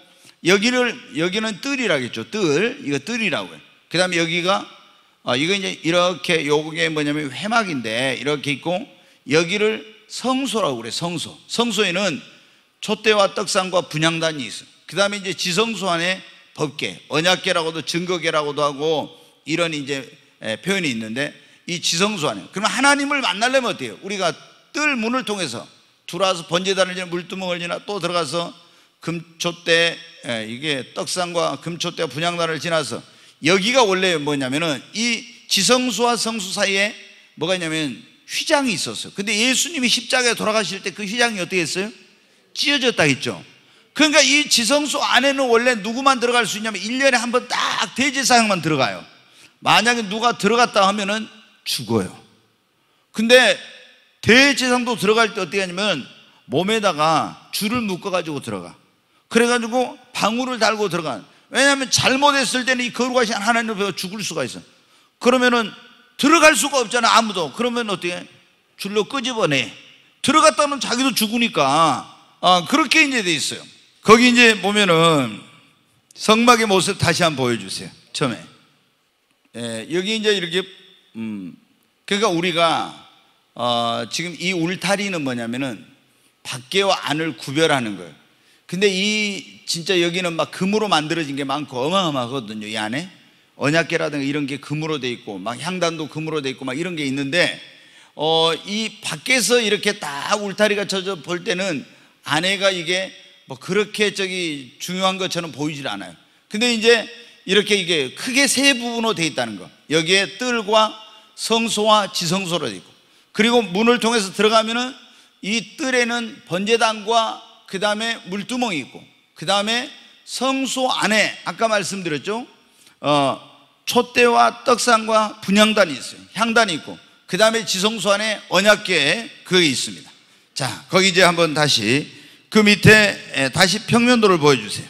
여기는 뜰이라겠죠. 이거 뜰이라고 해요. 그 다음에 여기가 이거 이제 이렇게, 요게 뭐냐면 회막인데 이렇게 있고, 여기를 성소라고 그래. 성소에는 촛대와 떡상과 분향단이 있어요. 그 다음에 이제 지성소 안에 법궤, 언약궤라고도 증거궤라고도 하고 이런 이제 표현이 있는데, 이 지성소 안에, 그러면 하나님을 만나려면 어때요? 우리가 뜰 문을 통해서 들어와서 번제단을 지나 물두멍을 지나 또 들어가서 금초대, 이게 떡상과 금초대와 분향단을 지나서, 여기가 원래 뭐냐면은 이 지성소와 성소 사이에 뭐가 있냐면 휘장이 있었어요. 근데 예수님이 십자가에 돌아가실 때 그 휘장이 어떻게 했어요? 찢어졌다 했죠. 그러니까 이 지성소 안에는 원래 누구만 들어갈 수 있냐면 1년에 한 번 딱 대제사장만 들어가요. 만약에 누가 들어갔다 하면은 죽어요. 근데 대제사장도 들어갈 때 어떻게 하냐면 몸에다가 줄을 묶어가지고 들어가. 그래가지고 방울을 달고 들어가. 왜냐하면 잘못했을 때는 이 거룩하신 하나님 앞에 죽을 수가 있어. 그러면은 들어갈 수가 없잖아, 아무도. 그러면 어떻게? 줄로 끄집어내. 들어갔다면 자기도 죽으니까. 그렇게 이제 돼 있어요. 거기 이제 보면은 성막의 모습 다시 한번 보여주세요. 처음에. 여기 이제 이렇게, 그러니까 우리가 지금 이 울타리는 뭐냐면은 밖에와 안을 구별하는 거예요. 근데 이 진짜 여기는 막 금으로 만들어진 게 많고 어마어마하거든요. 이 안에 언약궤라든가 이런 게 금으로 돼 있고, 막 향단도 금으로 돼 있고, 막 이런 게 있는데, 이 밖에서 이렇게 딱 울타리가 쳐져 볼 때는 안에가 이게 뭐 그렇게 중요한 것처럼 보이질 않아요. 근데 이제 이렇게 이게 크게 세 부분으로 돼 있다는 거. 여기에 뜰과 성소와 지성소로 돼 있고, 그리고 문을 통해서 들어가면은 이 뜰에는 번제단과 그 다음에 물두멍이 있고, 그 다음에 성소 안에 아까 말씀드렸죠, 촛대와 떡상과 분향단이 있어요. 향단이 있고, 그 다음에 지성소 안에 언약궤 그게 있습니다. 자, 거기 이제 한번 다시 그 밑에 다시 평면도를 보여주세요.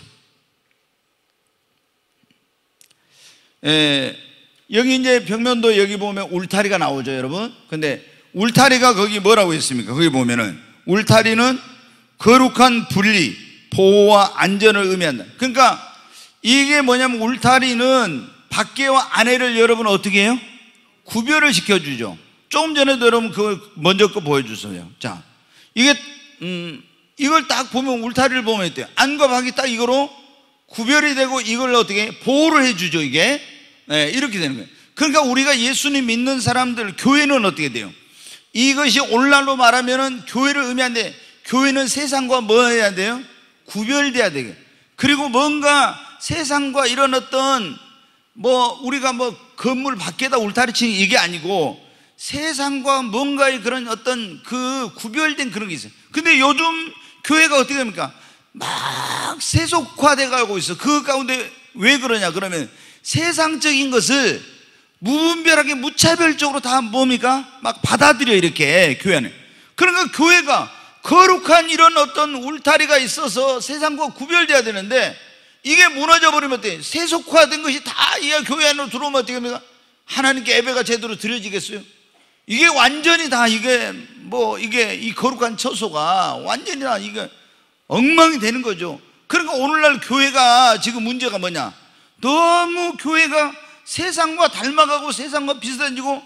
여기 이제 평면도 여기 보면 울타리가 나오죠, 여러분. 근데 울타리가 거기 뭐라고 했습니까? 거기 보면은 울타리는 거룩한 분리, 보호와 안전을 의미한다. 그러니까 이게 뭐냐면 울타리는 밖에와 안에를 여러분 어떻게 해요? 구별을 시켜주죠. 조금 전에도 여러분 그걸 먼저 거 보여주세요. 자, 이게 이걸 딱 보면 울타리를 보면 어때요? 안과 밖이 딱 이거로 구별이 되고 이걸 어떻게 보호를 해주죠. 이게 이렇게 되는 거예요. 그러니까 우리가 예수님 믿는 사람들, 교회는 어떻게 돼요? 이것이 오늘날로 말하면은 교회를 의미하는데, 교회는 세상과 뭐 해야 돼요? 구별돼야 되게. 그리고 뭔가 세상과 이런 어떤 뭐 우리가 뭐 건물 밖에다 울타리 치는 이게 아니고, 세상과 뭔가의 그런 어떤 그 구별된 그런 게 있어요. 근데 요즘 교회가 어떻게 됩니까? 막 세속화돼 가고 있어. 그 가운데 왜 그러냐 그러면 세상적인 것을 무분별하게 무차별적으로 다 뭡니까? 막 받아들여 이렇게 교회 안에. 그러니까 교회가 거룩한 이런 어떤 울타리가 있어서 세상과 구별돼야 되는데 이게 무너져 버리면 어때요? 세속화된 것이 다 이 교회 안으로 들어오면 어떻게 합니까? 하나님께 예배가 제대로 드려지겠어요? 이게 완전히 다 이게 이게 이 거룩한 처소가 완전히 다 이게 엉망이 되는 거죠. 그러니까 오늘날 교회가 지금 문제가 뭐냐? 너무 교회가 세상과 닮아가고 세상과 비슷해지고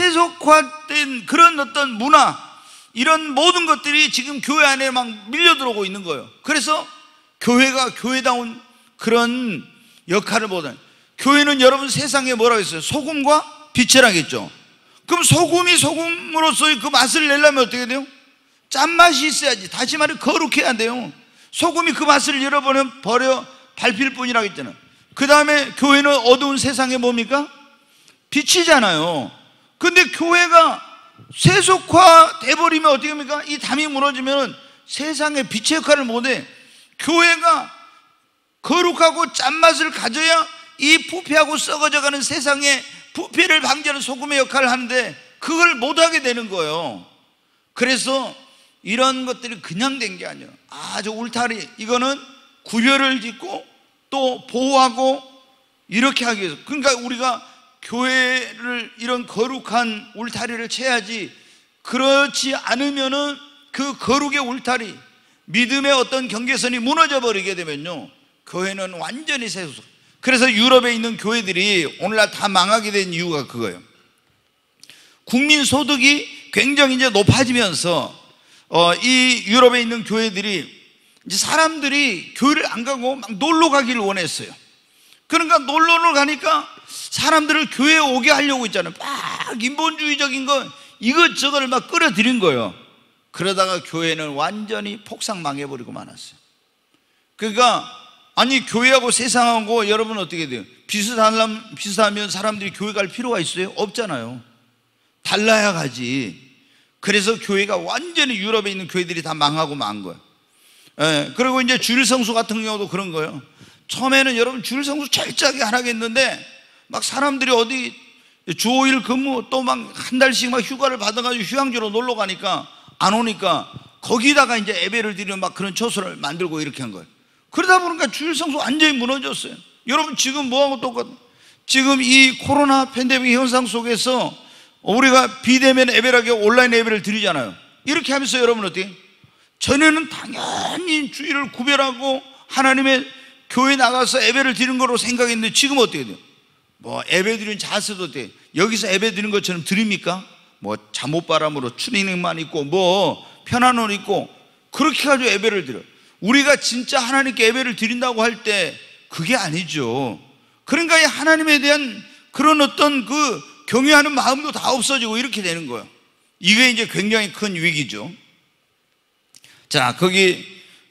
세속화된 그런 어떤 문화, 이런 모든 것들이 지금 교회 안에 막 밀려 들어오고 있는 거예요. 그래서 교회가 교회다운 그런 역할을 못하는, 교회는 여러분 세상에 뭐라고 했어요? 소금과 빛이라겠죠. 그럼 소금이 소금으로서의 그 맛을 내려면 어떻게 돼요? 짠맛이 있어야지. 다시 말해 거룩해야 돼요. 소금이 그 맛을 잃어버리면 밟힐 뿐이라고 했잖아요. 그 다음에 교회는 어두운 세상에 뭡니까? 빛이잖아요. 근데 교회가 세속화 돼버리면 어떻게 합니까? 이 담이 무너지면 세상에 빛의 역할을 못해. 교회가 거룩하고 짠맛을 가져야 이 부패하고 썩어져가는 세상에 부패를 방지하는 소금의 역할을 하는데 그걸 못하게 되는 거예요. 그래서 이런 것들이 그냥 된 게 아니에요. 아주 울타리, 이거는 구별을 짓고 또 보호하고 이렇게 하기 위해서. 그러니까 우리가 교회를 이런 거룩한 울타리를 쳐야지, 그렇지 않으면은 그 거룩의 울타리, 믿음의 어떤 경계선이 무너져 버리게 되면요, 교회는 완전히 세속. 그래서 유럽에 있는 교회들이 오늘날 다 망하게 된 이유가 그거예요. 국민 소득이 굉장히 이제 높아지면서 이 유럽에 있는 교회들이 이제 사람들이 교회를 안 가고 막 놀러 가기를 원했어요. 그러니까 놀러를 가니까 사람들을 교회에 오게 하려고 있잖아요. 막 인본주의적인 거 이것저것을 막 끌어들인 거예요. 그러다가 교회는 완전히 폭삭 망해버리고 말았어요. 그러니까 아니 교회하고 세상하고 여러분 어떻게 돼요? 비슷하면 사람들이 교회 갈 필요가 있어요? 없잖아요. 달라야 가지. 그래서 교회가 완전히 유럽에 있는 교회들이 다 망하고 만 거예요. 그리고 이제 주일 성수 같은 경우도 그런 거예요. 처음에는 여러분 주일 성수 철저하게 하라겠는데 막 사람들이 어디 주 5일 근무 또 막 한 달씩 막 휴가를 받아가지고 휴양지로 놀러 가니까 안 오니까 거기다가 이제 예배를 드리는 막 그런 처소를 만들고 이렇게 한 거예요. 그러다 보니까 주일 성수 완전히 무너졌어요. 여러분 지금 뭐하고 똑같아요? 지금 이 코로나 팬데믹 현상 속에서 우리가 비대면 예배라고 온라인 예배를 드리잖아요. 이렇게 하면서 여러분 어떻게? 전에는 당연히 주일을 구별하고 하나님의 교회 나가서 예배를 드리는 거로 생각했는데 지금 어떻게 돼요? 뭐 예배 드리는 자세도 어때요? 여기서 예배 드리는 것처럼 드립니까? 뭐 잠옷바람으로 추리닝만 입고 뭐 편한 옷 입고 그렇게 가지고 예배를 드려요. 우리가 진짜 하나님께 예배를 드린다고 할 때 그게 아니죠. 그러니까 이 하나님에 대한 그런 어떤 그 경외하는 마음도 다 없어지고 이렇게 되는 거예요. 이게 이제 굉장히 큰 위기죠. 자, 거기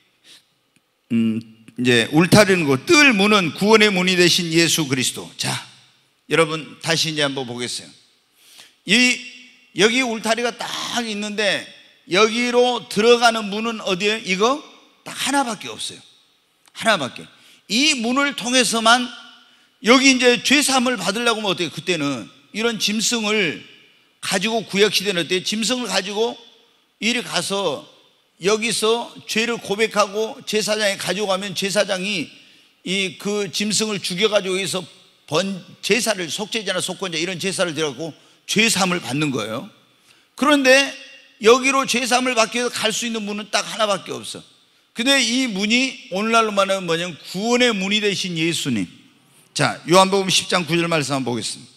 이제 울타리는 거, 뜰 문은 구원의 문이 되신 예수 그리스도. 자, 여러분 다시 이제 한번 보겠어요. 여기 울타리가 딱 있는데 여기로 들어가는 문은 어디에? 이거 딱 하나밖에 없어요. 하나밖에. 이 문을 통해서만 여기 이제 죄 사함을 받으려고 하면 어때요? 그때는 이런 짐승을 가지고 구약시대는 어때요? 짐승을 가지고 이리 가서 여기서 죄를 고백하고 제사장에 가지고 가면 제사장이 그 짐승을 죽여가지고 여기서 제사를 속죄제나 속건제 이런 제사를 드려갖고 죄 사함을 받는 거예요. 그런데 여기로 죄 사함을 받기 위해서 갈 수 있는 문은 딱 하나밖에 없어. 근데 이 문이 오늘날로 말하면 뭐냐면 구원의 문이 되신 예수님. 자, 요한복음 10장 9절 말씀 한번 보겠습니다.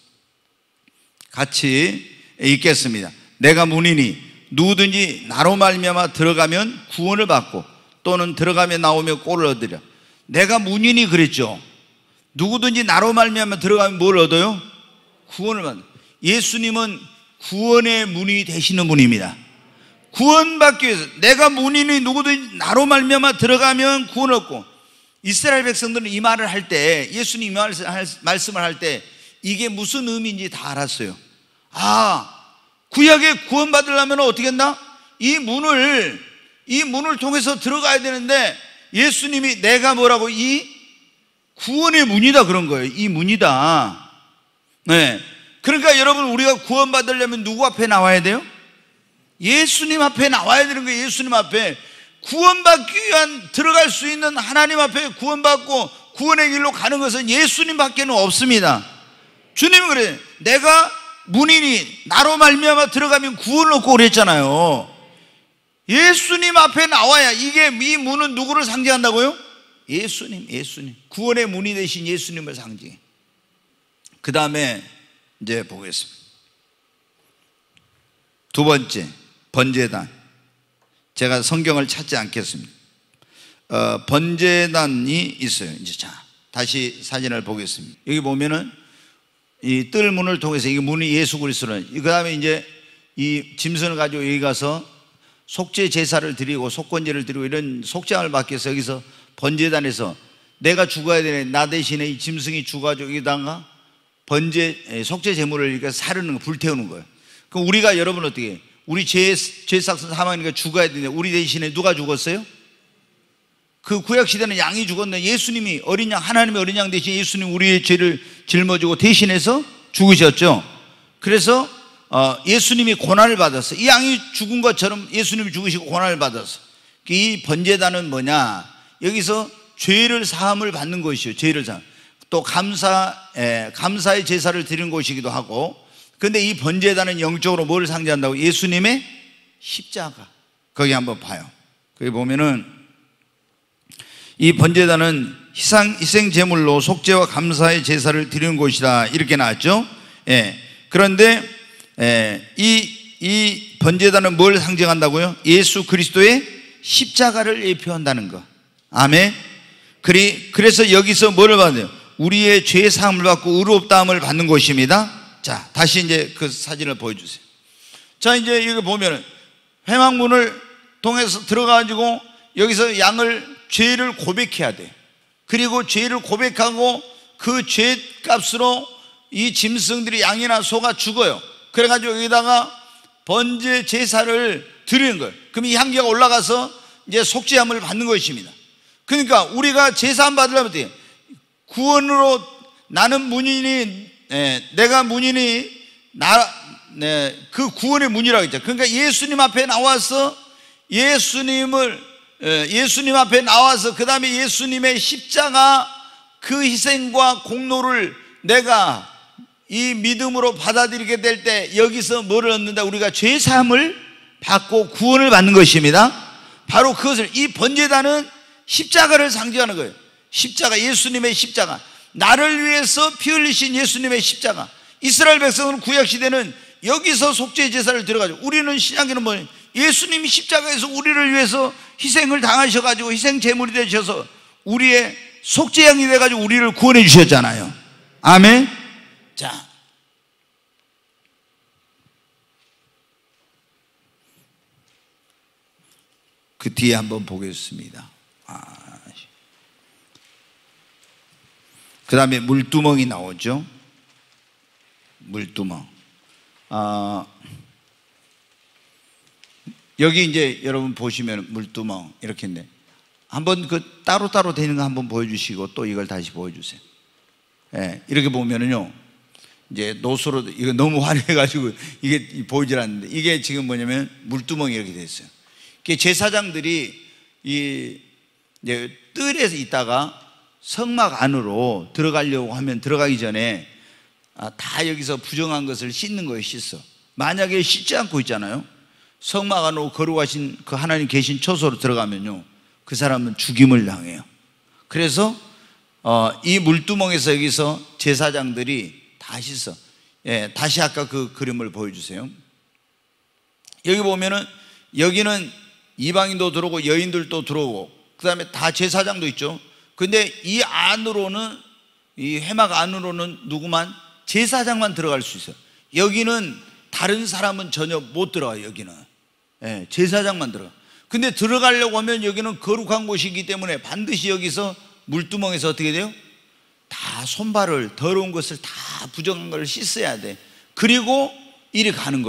같이 읽겠습니다. 내가 문이니 누구든지 나로 말미암아 들어가면 구원을 받고 또는 들어가며 나오며 꼴을 얻으려. 내가 문이니 그랬죠. 누구든지 나로 말미암아 들어가면 뭘 얻어요? 구원을 받는. 예수님은 구원의 문이 되시는 분입니다. 구원받기 위해서 내가 문이니 누구든지 나로 말미암아 들어가면 구원을 얻고. 이스라엘 백성들은 이 말을 할 때, 예수님 이 말씀을 할 때 이게 무슨 의미인지 다 알았어요. 아, 구약에 구원받으려면 어떻게 했나? 이 문을 통해서 들어가야 되는데, 예수님이 내가 뭐라고? 이 구원의 문이다 그런 거예요. 이 문이다. 네. 그러니까 여러분, 우리가 구원받으려면 누구 앞에 나와야 돼요? 예수님 앞에 나와야 되는 거예요. 예수님 앞에. 구원받기 위한, 들어갈 수 있는 하나님 앞에 구원받고 구원의 길로 가는 것은 예수님 밖에는 없습니다. 주님은 그래요. 내가 문이니 나로 말미암아 들어가면 구원을 얻고 그랬잖아요. 예수님 앞에 나와야. 이게, 이 문은 누구를 상징한다고요? 예수님. 구원의 문이 되신 예수님을 상징해. 그 다음에 이제 보겠습니다. 두 번째, 번제단. 제가 성경을 찾지 않겠습니다. 번제단이 있어요. 이제 자, 다시 사진을 보겠습니다. 여기 보면은 이 뜰문을 통해서, 이게 문이 예수 그리스도는, 그 다음에 이제 이 짐승을 가지고 여기 가서 속죄 제사를 드리고 속건제를 드리고 이런 속죄함을 받기 위해서 여기서 번제단에서 내가 죽어야 되네, 나 대신에 이 짐승이 죽어가지고 여기다가 속죄 제물을 이렇게 사르는 거, 불태우는 거예요. 그럼 우리가, 여러분 어떻게 해요? 우리 죄삭선 사망이니까 죽어야 되는데 우리 대신에 누가 죽었어요? 그 구약시대는 양이 죽었는데 예수님이 어린 양, 하나님의 어린 양 대신 예수님 우리의 죄를 짊어지고 대신해서 죽으셨죠. 그래서 예수님이 고난을 받았어. 이 양이 죽은 것처럼 예수님이 죽으시고 고난을 받았어. 이 번제단은 뭐냐? 여기서 죄를 사함을 받는 것이요. 죄를 사함. 또 감사의 제사를 드리는 것이기도 하고. 근데 이 번제단은 영적으로 뭘 상징한다고? 예수님의 십자가. 거기 한번 봐요. 거기 보면은 이 번제단은 희생 제물로 속죄와 감사의 제사를 드리는 곳이다, 이렇게 나왔죠. 예. 그런데 이 번제단은 뭘 상징한다고요? 예수 그리스도의 십자가를 예표한다는 거. 아멘. 그래서 여기서 뭐를 받아요? 우리의 죄 사함을 받고 의롭다함을 받는 것입니다. 자, 다시 이제 그 사진을 보여주세요. 자, 이제 여기 보면은 회막문을 통해서 들어가가지고 여기서 죄를 고백해야 돼. 그리고 죄를 고백하고 그 죄값으로 이 짐승들이, 양이나 소가 죽어요. 그래가지고 여기다가 번제 제사를 드리는 거예요. 그럼 이 향기가 올라가서 이제 속죄함을 받는 것입니다. 그러니까 우리가 제사함 받으려면 어떻게 해요? 구원으로 나는 문이니, 내가 문이니, 그 구원의 문이라고 했죠. 그러니까 예수님 앞에 나와서 예수님 앞에 나와서 그 다음에 예수님의 십자가 그 희생과 공로를 내가 이 믿음으로 받아들이게 될 때 여기서 뭐를 얻는다? 우리가 죄사함을 받고 구원을 받는 것입니다. 바로 그것을, 이 번제단은 십자가를 상징하는 거예요. 십자가, 예수님의 십자가, 나를 위해서 피 흘리신 예수님의 십자가. 이스라엘 백성은 구약시대는 여기서 속죄 제사를 드려가지고, 우리는 신약에는 뭐예요? 예수님이 십자가에서 우리를 위해서 희생을 당하셔가지고 희생 제물이 되셔서 우리의 속죄양이 돼가지고 우리를 구원해 주셨잖아요. 아멘. 자, 그 뒤에 한번 보겠습니다. 그 다음에 물두멍이 나오죠. 물두멍. 여기 이제 여러분 보시면 물두멍 이렇게 있네. 한번 그 따로따로 되는 거 한번 보여주시고 또 이걸 다시 보여주세요. 예, 이렇게 보면은요, 이제 노수로, 이거 너무 화려해가지고 이게 보이질 않는데, 이게 지금 뭐냐면 물두멍이 이렇게 돼 있어요. 이게 제사장들이 이제 뜰에서 있다가 성막 안으로 들어가려고 하면 들어가기 전에 다 여기서 부정한 것을 씻는 거예요. 씻어. 만약에 씻지 않고 있잖아요, 성막 안으로 거룩하신 그 하나님 계신 처소로 들어가면요, 그 사람은 죽임을 당해요. 그래서 이 물두멍에서 여기서 제사장들이 다 씻어. 예, 다시 아까 그 그림을 보여주세요. 여기 보면은 여기는 이방인도 들어오고 여인들도 들어오고 그 다음에 다 제사장도 있죠. 근데 이 안으로는, 이 회막 안으로는 누구만? 제사장만 들어갈 수 있어요. 여기는 다른 사람은 전혀 못 들어가요. 여기는 제사장만 들어가. 근데 들어가려고 하면 여기는 거룩한 곳이기 때문에 반드시 여기서 물두멍에서 어떻게 돼요? 다 손발을, 더러운 것을 다 부정한 걸 씻어야 돼. 그리고 이리 가는 거예요.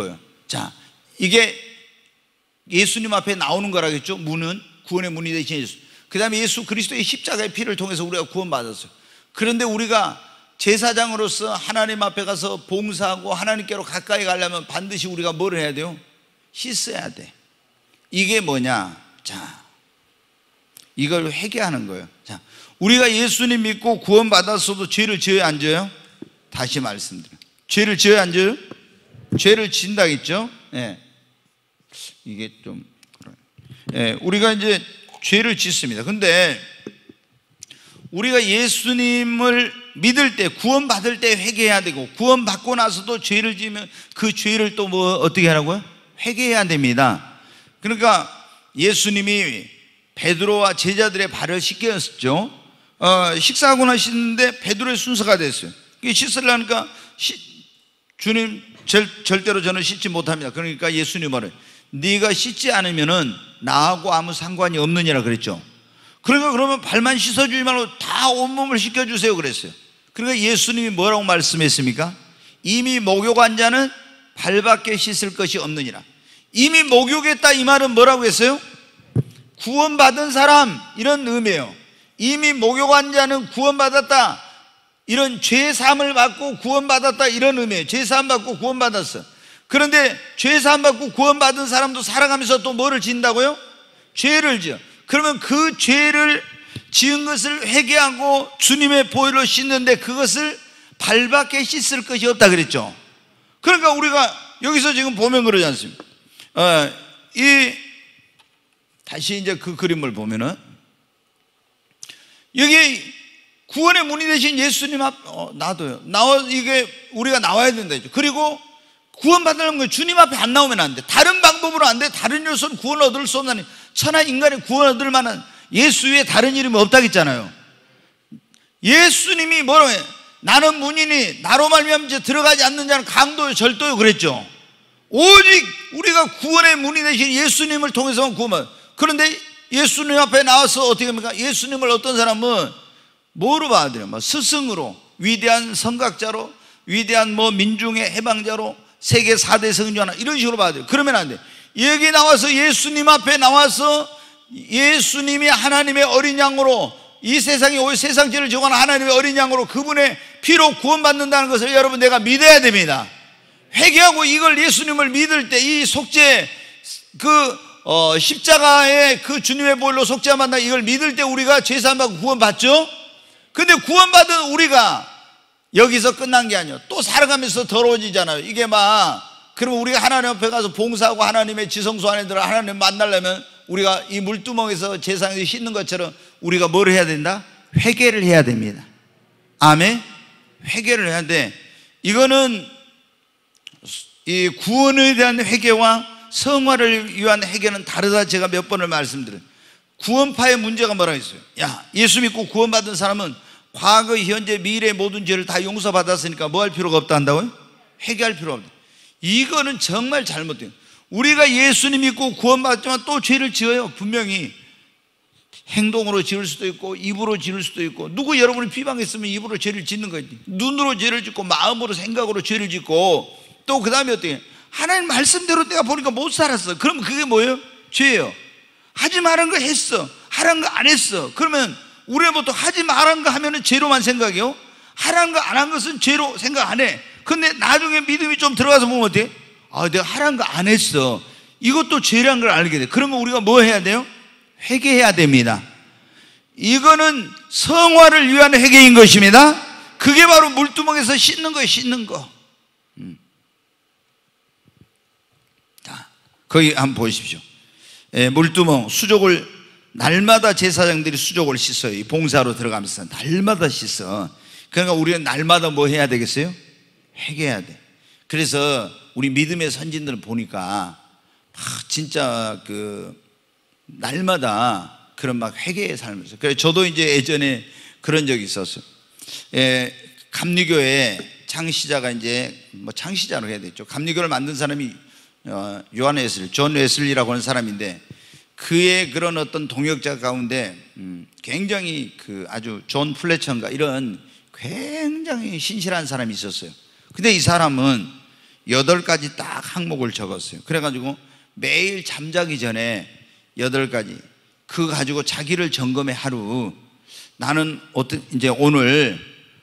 자, 이게 예수님 앞에 나오는 거라겠죠. 문은 구원의 문이 되신 예수. 그 다음에 예수 그리스도의 십자가의 피를 통해서 우리가 구원받았어요. 그런데 우리가 제사장으로서 하나님 앞에 가서 봉사하고 하나님께로 가까이 가려면 반드시 우리가 뭘 해야 돼요? 씻어야 돼. 이게 뭐냐? 자, 이걸 회개하는 거예요. 자, 우리가 예수님 믿고 구원받았어도 죄를 지어야 안 지어요? 다시 말씀드려요. 죄를 지어야 안 지어요? 죄를 진다겠죠? 예. 이게 좀, 예, 우리가 이제 죄를 짓습니다. 근데 우리가 예수님을 믿을 때, 구원받을 때 회개해야 되고, 구원받고 나서도 죄를 지으면 그 죄를 또 뭐 어떻게 하라고요? 회개해야 됩니다. 그러니까 예수님이 베드로와 제자들의 발을 씻겼죠. 식사하고 나시는데 베드로의 순서가 됐어요. 씻으려니까 주님 절대로 저는 씻지 못합니다. 그러니까 예수님 말을 네가 씻지 않으면은 나하고 아무 상관이 없느니라 그랬죠. 그러니까 그러면 발만 씻어주지 말고 다 온몸을 씻겨주세요 그랬어요. 그러니까 예수님이 뭐라고 말씀했습니까? 이미 목욕한 자는 발밖에 씻을 것이 없느니라. 이미 목욕했다 이 말은 뭐라고 했어요? 구원받은 사람 이런 의미예요. 이미 목욕한 자는 구원받았다, 이런 죄사함을 받고 구원받았다 이런 의미예요. 죄사함 받고 구원받았어. 그런데 죄사함 받고 구원받은 사람도 살아가면서 또 뭐를 짓는다고요? 죄를 지어. 그러면 그 죄를 지은 것을 회개하고 주님의 보혈로 씻는데 그것을 발밖에 씻을 것이 없다 그랬죠. 그러니까 우리가 여기서 지금 보면 그러지 않습니까? 다시 이제 그 그림을 보면은 여기 구원의 문이 되신 예수님 앞, 나도요. 이게 우리가 나와야 된다. 그리고 구원받으려면 거예요. 주님 앞에 안 나오면 안 돼. 다른 방법으로 안 돼. 다른 요소는 구원을 얻을 수 없나니 천하 인간의 구원 얻을 만한 예수 외에 다른 이름이 없다겠잖아요. 예수님이 뭐라고 해요? 나는 문이니 나로 말미암아 이제 들어가지 않는 자는 강도요 절도요 그랬죠. 오직 우리가 구원의 문이 되신 예수님을 통해서만 구원받아요. 그런데 예수님 앞에 나와서 어떻게 합니까? 예수님을 어떤 사람은 뭐로 받아들여요? 스승으로, 위대한 선각자로, 위대한 민중의 해방자로, 세계 4대 성주 하나 이런 식으로 받아들여요. 그러면 안 돼. 여기 나와서 예수님 앞에 나와서 예수님이 하나님의 어린 양으로, 이 세상에 오히려 세상 죄를 지고하는 하나님의 어린 양으로 그분의 피로 구원받는다는 것을 여러분 내가 믿어야 됩니다. 회개하고 이걸 예수님을 믿을 때 이 속죄 십자가의 그 주님의 보혈로 속죄받는다 이걸 믿을 때 우리가 죄사함 받고 구원받죠. 근데 구원받은 우리가 여기서 끝난 게 아니에요. 또 살아가면서 더러워지잖아요. 이게 그러면 우리가 하나님 앞에 가서 봉사하고 하나님의 지성소 안에 들어 하나님 만나려면 우리가 이 물두멍에서 제사장이 씻는 것처럼 우리가 뭘 해야 된다? 회개를 해야 됩니다. 아멘. 회개를 해야 돼. 이거는 이 구원에 대한 회개와 성화를 위한 회개는 다르다. 제가 몇 번을 말씀드려요. 구원파의 문제가 뭐라고 했어요? 예수 믿고 구원받은 사람은 과거, 현재, 미래의 모든 죄를 다 용서받았으니까 뭐 할 필요가 없다 한다고요? 회개할 필요가 없다. 이거는 정말 잘못돼요. 우리가 예수님 믿고 구원받지만 또 죄를 지어요. 분명히 행동으로 지을 수도 있고 입으로 지을 수도 있고, 여러분이 비방했으면 입으로 죄를 짓는 거지. 눈으로 죄를 짓고 마음으로 생각으로 죄를 짓고, 또 그 다음에 어떻게 하나님 말씀대로 내가 보니까 못 살았어. 그러면 그게 뭐예요? 죄예요. 하지 말한 거 했어, 하란 거 안 했어. 그러면 우리는 보통 하지 말한 거 하면은 죄로만 생각해요. 하란 거 안 한 것은 죄로 생각 안 해. 근데 나중에 믿음이 좀 들어가서 보면 어때? 내가 하란 거 안 했어, 이것도 죄란 걸 알게 돼. 그러면 우리가 뭐 해야 돼요? 회개해야 됩니다. 이거는 성화를 위한 회개인 것입니다. 그게 바로 물두멍에서 씻는 거예요. 씻는 거. 자, 거기 한번 보십시오. 물두멍, 수족을 날마다 제사장들이 수족을 씻어요. 이 봉사로 들어가면서 날마다 씻어. 그러니까 우리는 날마다 뭐 해야 되겠어요? 회개해야 돼. 그래서 우리 믿음의 선진들을 보니까 진짜 날마다 그런 회개의 삶을 했어요. 그래서 저도 이제 예전에 그런 적이 있었어요. 감리교회 창시자가 이제 창시자로 해야 되죠. 감리교를 만든 사람이 존 웨슬리라고 하는 사람인데, 그의 그런 어떤 동역자 가운데 굉장히 아주 존 플래처인가 이런 굉장히 신실한 사람이 있었어요. 근데 이 사람은 8가지 딱 항목을 적었어요. 그래가지고 매일 잠자기 전에 8가지 그거 가지고 자기를 점검해. 하루 나는 이제 오늘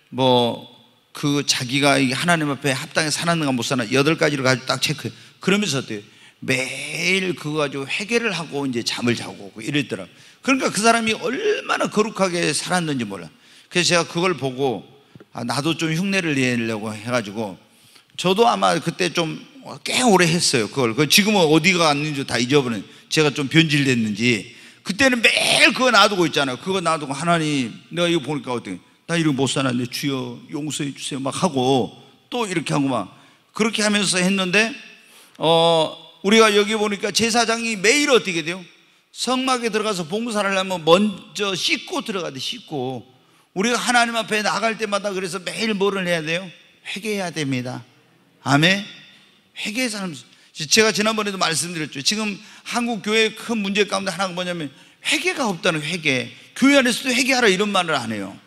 그 자기가 하나님 앞에 합당해 살았는가 못 사나 8가지를 가지고 딱 체크해. 그러면서 어때요? 매일 그거 가지고 회개를 하고 이제 잠을 자고 이랬더라고요. 그러니까 그 사람이 얼마나 거룩하게 살았는지 몰라. 그래서 제가 그걸 보고 나도 좀 흉내를 내려고 해가지고 저도 아마 그때 좀 꽤 오래 했어요. 그걸 지금은 어디가 갔는지 다 잊어버린, 제가 좀 변질됐는지. 그때는 매일 그거 놔두고 있잖아요. 그거 놔두고 하나님 내가 이거 보니까 어떻게 나 이러고 못 살았는데 주여 용서해 주세요 막 하고 또 이렇게 하고 막 그렇게 하면서 했는데 우리가 여기 보니까 제사장이 매일 어떻게 돼요? 성막에 들어가서 봉사를 하려면 먼저 씻고 들어가야 씻고. 우리가 하나님 앞에 나갈 때마다 그래서 매일 뭐를 해야 돼요? 회개해야 됩니다. 아멘. 회개의 삶. 제가 지난번에도 말씀드렸죠. 지금 한국 교회의 큰 문제 가운데 하나가 뭐냐면 회개가 없다는 회개. 교회 안에서도 회개하라 이런 말을 안 해요.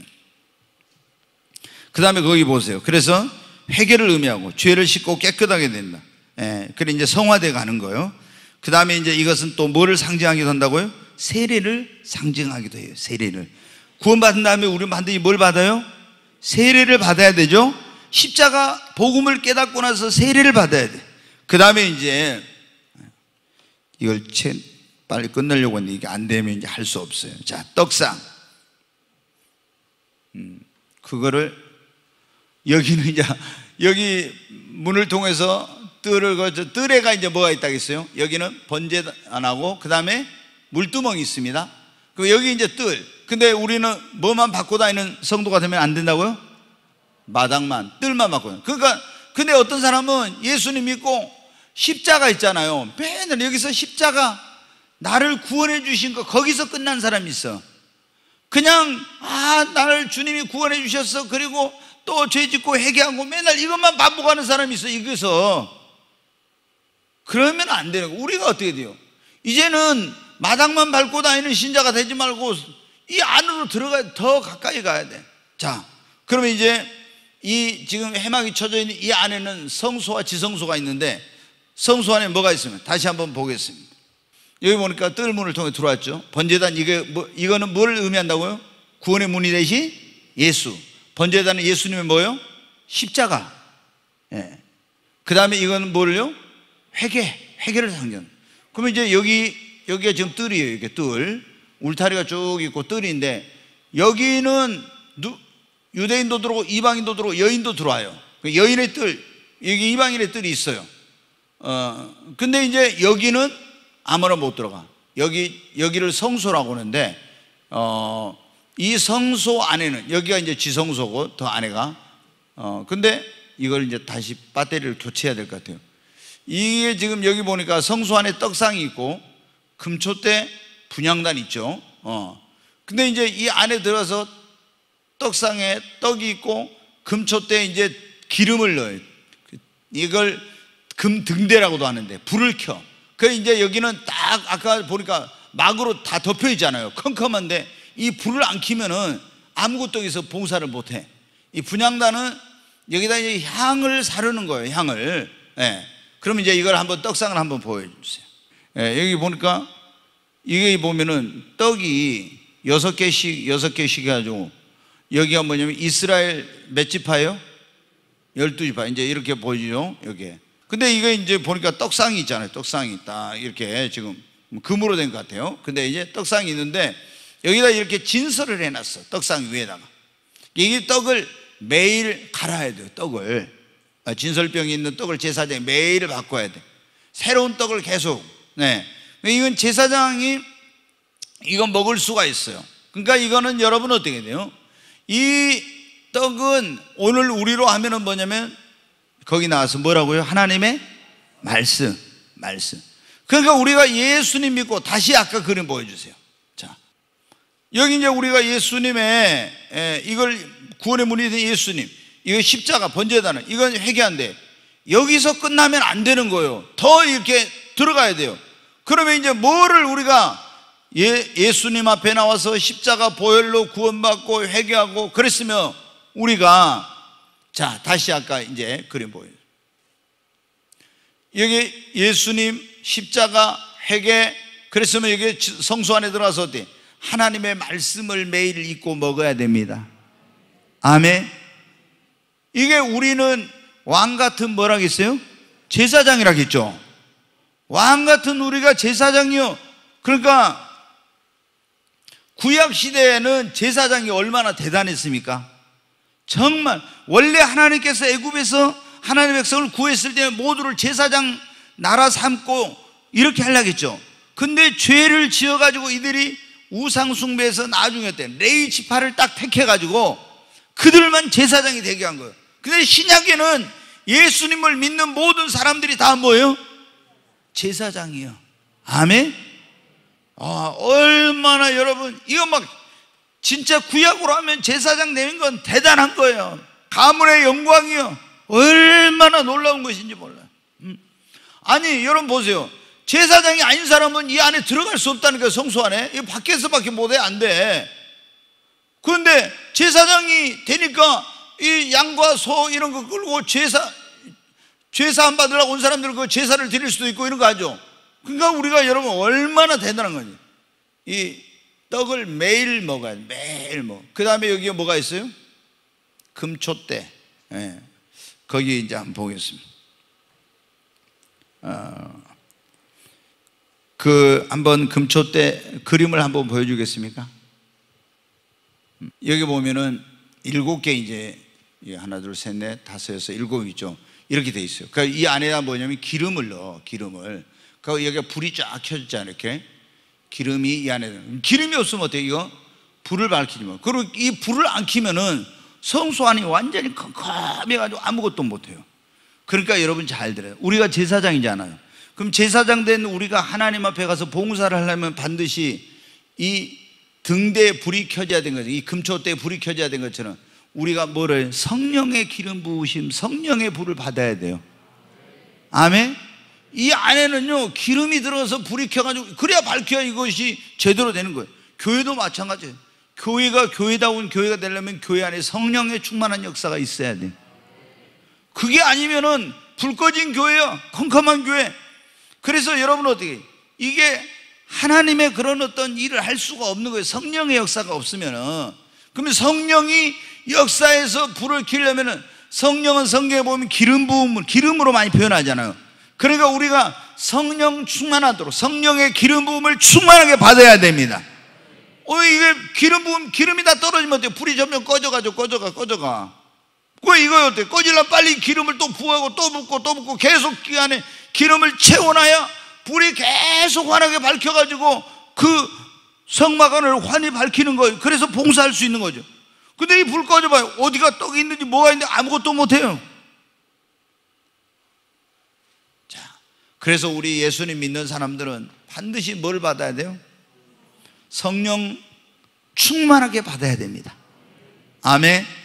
그 다음에 거기 보세요. 그래서 회개를 의미하고 죄를 씻고 깨끗하게 된다. 그래 이제 성화돼 가는 거예요. 그 다음에 이제 이것은 또 뭐를 상징하기도 한다고요? 세례를 상징하기도 해요. 세례를. 구원받은 다음에 우리는 반드시 뭘 받아요? 세례를 받아야 되죠. 십자가 복음을 깨닫고 나서 세례를 받아야 돼. 그 다음에 이제 이걸 빨리 끝내려고 했는데 이게 안 되면 이제 할 수 없어요. 자, 떡상. 그거를 여기는 이제 여기 문을 통해서 뜰에가 이제 뭐가 있다겠어요? 여기는 번제 안 하고 그 다음에 물두멍이 있습니다. 그 여기 이제 뜰. 근데 우리는 뭐만 받고 다니는 성도가 되면 안 된다고요? 마당만, 뜰만 받고. 그러니까 근데 어떤 사람은 예수님 믿고 십자가 있잖아요. 맨날 여기서 십자가 나를 구원해 주신 거 거기서 끝난 사람이 있어. 그냥 나를 주님이 구원해 주셨어. 그리고 또 죄 짓고 회개하고 맨날 이것만 반복하는 사람이 있어. 이거서 그러면 안 되는 거. 우리가 어떻게 돼요? 이제는 마당만 밟고 다니는 신자가 되지 말고 이 안으로 들어가야 더 가까이 가야 돼. 자, 그러면 이제 이 지금 해막이 쳐져 있는 이 안에는 성소와 지성소가 있는데 성소 안에 뭐가 있으면 다시 한번 보겠습니다. 여기 보니까 뜰문을 통해 들어왔죠. 번제단 이거는 뭘 의미한다고요? 구원의 문이 되신 예수. 번제단은 예수님의 뭐예요? 십자가. 그 다음에 이거는 뭐를요? 회개를 상징. 그러면 이제 여기가 지금 뜰이에요. 이게 뜰. 울타리가 쭉 있고 뜰인데 여기는 유대인도 들어오고 이방인도 들어오고 여인도 들어와요. 여인의 뜰, 여기 이방인의 뜰이 있어요. 근데 이제 여기는 아무나 못 들어가. 여기를 성소라고 하는데 이 성소 안에는 여기가 이제 지성소고 더 안에가 근데 이걸 이제 다시 배터리를 교체해야 될 것 같아요. 이게 지금 여기 보니까 성소 안에 떡상이 있고 금초대 분향단 있죠. 근데 이제 이 안에 들어서 떡상에 떡이 있고 금초대에 이제 기름을 넣어요. 이걸 금등대라고도 하는데 불을 켜. 그 이제 여기는 딱 아까 보니까 막으로 다 덮여 있잖아요. 컴컴한데 이 불을 안 켜면은 아무것도 여기서 봉사를 못 해. 이 분향단은 여기다 이제 향을 사르는 거예요. 향을. 그럼 이제 이걸 한번 떡상을 한번 보여주세요. 여기 보니까 이게 보면은 떡이 6개씩 해가지고 여기가 뭐냐면 이스라엘 몇 지파예요? 12지파. 이제 이렇게 보이죠? 여기에. 근데 이게 이제 보니까 떡상이 있잖아요. 떡상이 딱 이렇게 지금 금으로 된 것 같아요. 근데 이제 떡상이 있는데 여기다 이렇게 진설을 해놨어. 떡상 위에다가. 이 떡을 매일 갈아야 돼요. 떡을. 진설병이 있는 떡을 제사장이 매일 바꿔야 돼. 새로운 떡을 계속. 이건 제사장이 이건 먹을 수가 있어요. 그러니까 이거는 여러분 어떻게 돼요? 이 떡은 오늘 우리로 하면은 뭐냐면 거기 나와서 뭐라고요? 하나님의 말씀. 그러니까 우리가 예수님 믿고 다시 아까 그림 보여주세요. 자, 여기 이제 우리가 예수님의 이걸 구원의 문이 된 예수님, 이거 십자가 번제단은 이건 회개한데 여기서 끝나면 안 되는 거예요. 더 이렇게 들어가야 돼요. 그러면 이제 뭐를 우리가 예수님 앞에 나와서 십자가 보혈로 구원받고 회개하고 그랬으면 우리가 자 다시 아까 이제 그림 보여요. 여기 예수님 십자가 회개, 그랬으면 여기 성소 안에 들어가서 어때? 하나님의 말씀을 매일 읽고 먹어야 됩니다. 아멘. 이게 우리는 왕 같은 뭐라겠어요? 제사장이라겠죠. 왕 같은 우리가 제사장이요. 그러니까 구약 시대에는 제사장이 얼마나 대단했습니까? 정말 원래 하나님께서 애굽에서 하나님의 백성을 구했을 때 모두를 제사장 나라 삼고 이렇게 하려겠죠. 근데 죄를 지어가지고 이들이 우상숭배에서 나중에 때 레위 지파를 딱 택해가지고 그들만 제사장이 되게 한 거예요. 근데 신약에는 예수님을 믿는 모든 사람들이 다 뭐예요? 제사장이에요. 아멘. 얼마나 여러분, 이거 막 진짜 구약으로 하면 제사장 되는 건 대단한 거예요. 가문의 영광이요. 얼마나 놀라운 것인지 몰라요. 아니 여러분 보세요. 제사장이 아닌 사람은 이 안에 들어갈 수 없다는 거예요. 성소 안에. 이 밖에서밖에 못해. 안 돼. 그런데 제사장이 되니까 이 양과 소 이런 거 끌고 제사함 받으려고 온 사람들은 그 제사를 드릴 수도 있고 이런 거 하죠. 그러니까 우리가 여러분 얼마나 대단한 거지. 이 떡을 매일 먹어야 돼. 매일 먹어. 그 다음에 여기 뭐가 있어요? 금초대. 예. 거기 이제 한번 보겠습니다. 한번 금초대 그림을 한번 보여주겠습니까? 여기 보면은 7개 이제 하나 둘 셋 넷 다섯 여섯 일곱 있죠. 이렇게 돼 있어요. 그러니까 이 안에다 뭐냐면 기름을 넣어. 기름을. 그러니까 여기가 불이 쫙 켜졌잖아요. 이렇게 기름이 이 안에. 기름이 없으면 어때요? 이거 불을 밝히지 뭐. 그리고 이 불을 안 켜면은 성소 안이 완전히 컴컴해가지고 아무것도 못해요. 그러니까 여러분 잘 들어요. 우리가 제사장이잖아요. 그럼 제사장 된 우리가 하나님 앞에 가서 봉사를 하려면 반드시 이 등대에 불이 켜져야 되는 거죠. 이 금초대에 불이 켜져야 되는 것처럼 우리가 뭐를 성령의 기름 부으심, 성령의 불을 받아야 돼요. 아멘. 이 안에는요 기름이 들어서 불이 켜가지고 그래야 밝혀야 이것이 제대로 되는 거예요. 교회도 마찬가지예요. 교회가 교회다운 교회가 되려면 교회 안에 성령의 충만한 역사가 있어야 돼. 그게 아니면은 불 꺼진 교회야. 컴컴한 교회. 그래서 여러분은 어떻게 이게 하나님의 그런 어떤 일을 할 수가 없는 거예요. 성령의 역사가 없으면은. 그러면 성령이 역사에서 불을 켜려면은 성령은 성경에 보면 기름 부음을 기름으로 많이 표현하잖아요. 그러니까 우리가 성령 충만하도록 성령의 기름 부음을 충만하게 받아야 됩니다. 이게 기름 부음, 기름이 다 떨어지면 어때요? 불이 점점 꺼져가지고 꺼져가. 왜 이거 어때요? 꺼지려면 빨리 기름을 또 부하고 또 붓고 계속 그 안에 기름을 채워놔야 불이 계속 환하게 밝혀가지고 그 성막안을 환히 밝히는 거예요. 그래서 봉사할 수 있는 거죠. 근데 이 불 꺼져봐요. 어디가 떡이 있는지 뭐가 있는지 아무것도 못해요. 자, 그래서 우리 예수님 믿는 사람들은 반드시 뭘 받아야 돼요? 성령 충만하게 받아야 됩니다. 아멘.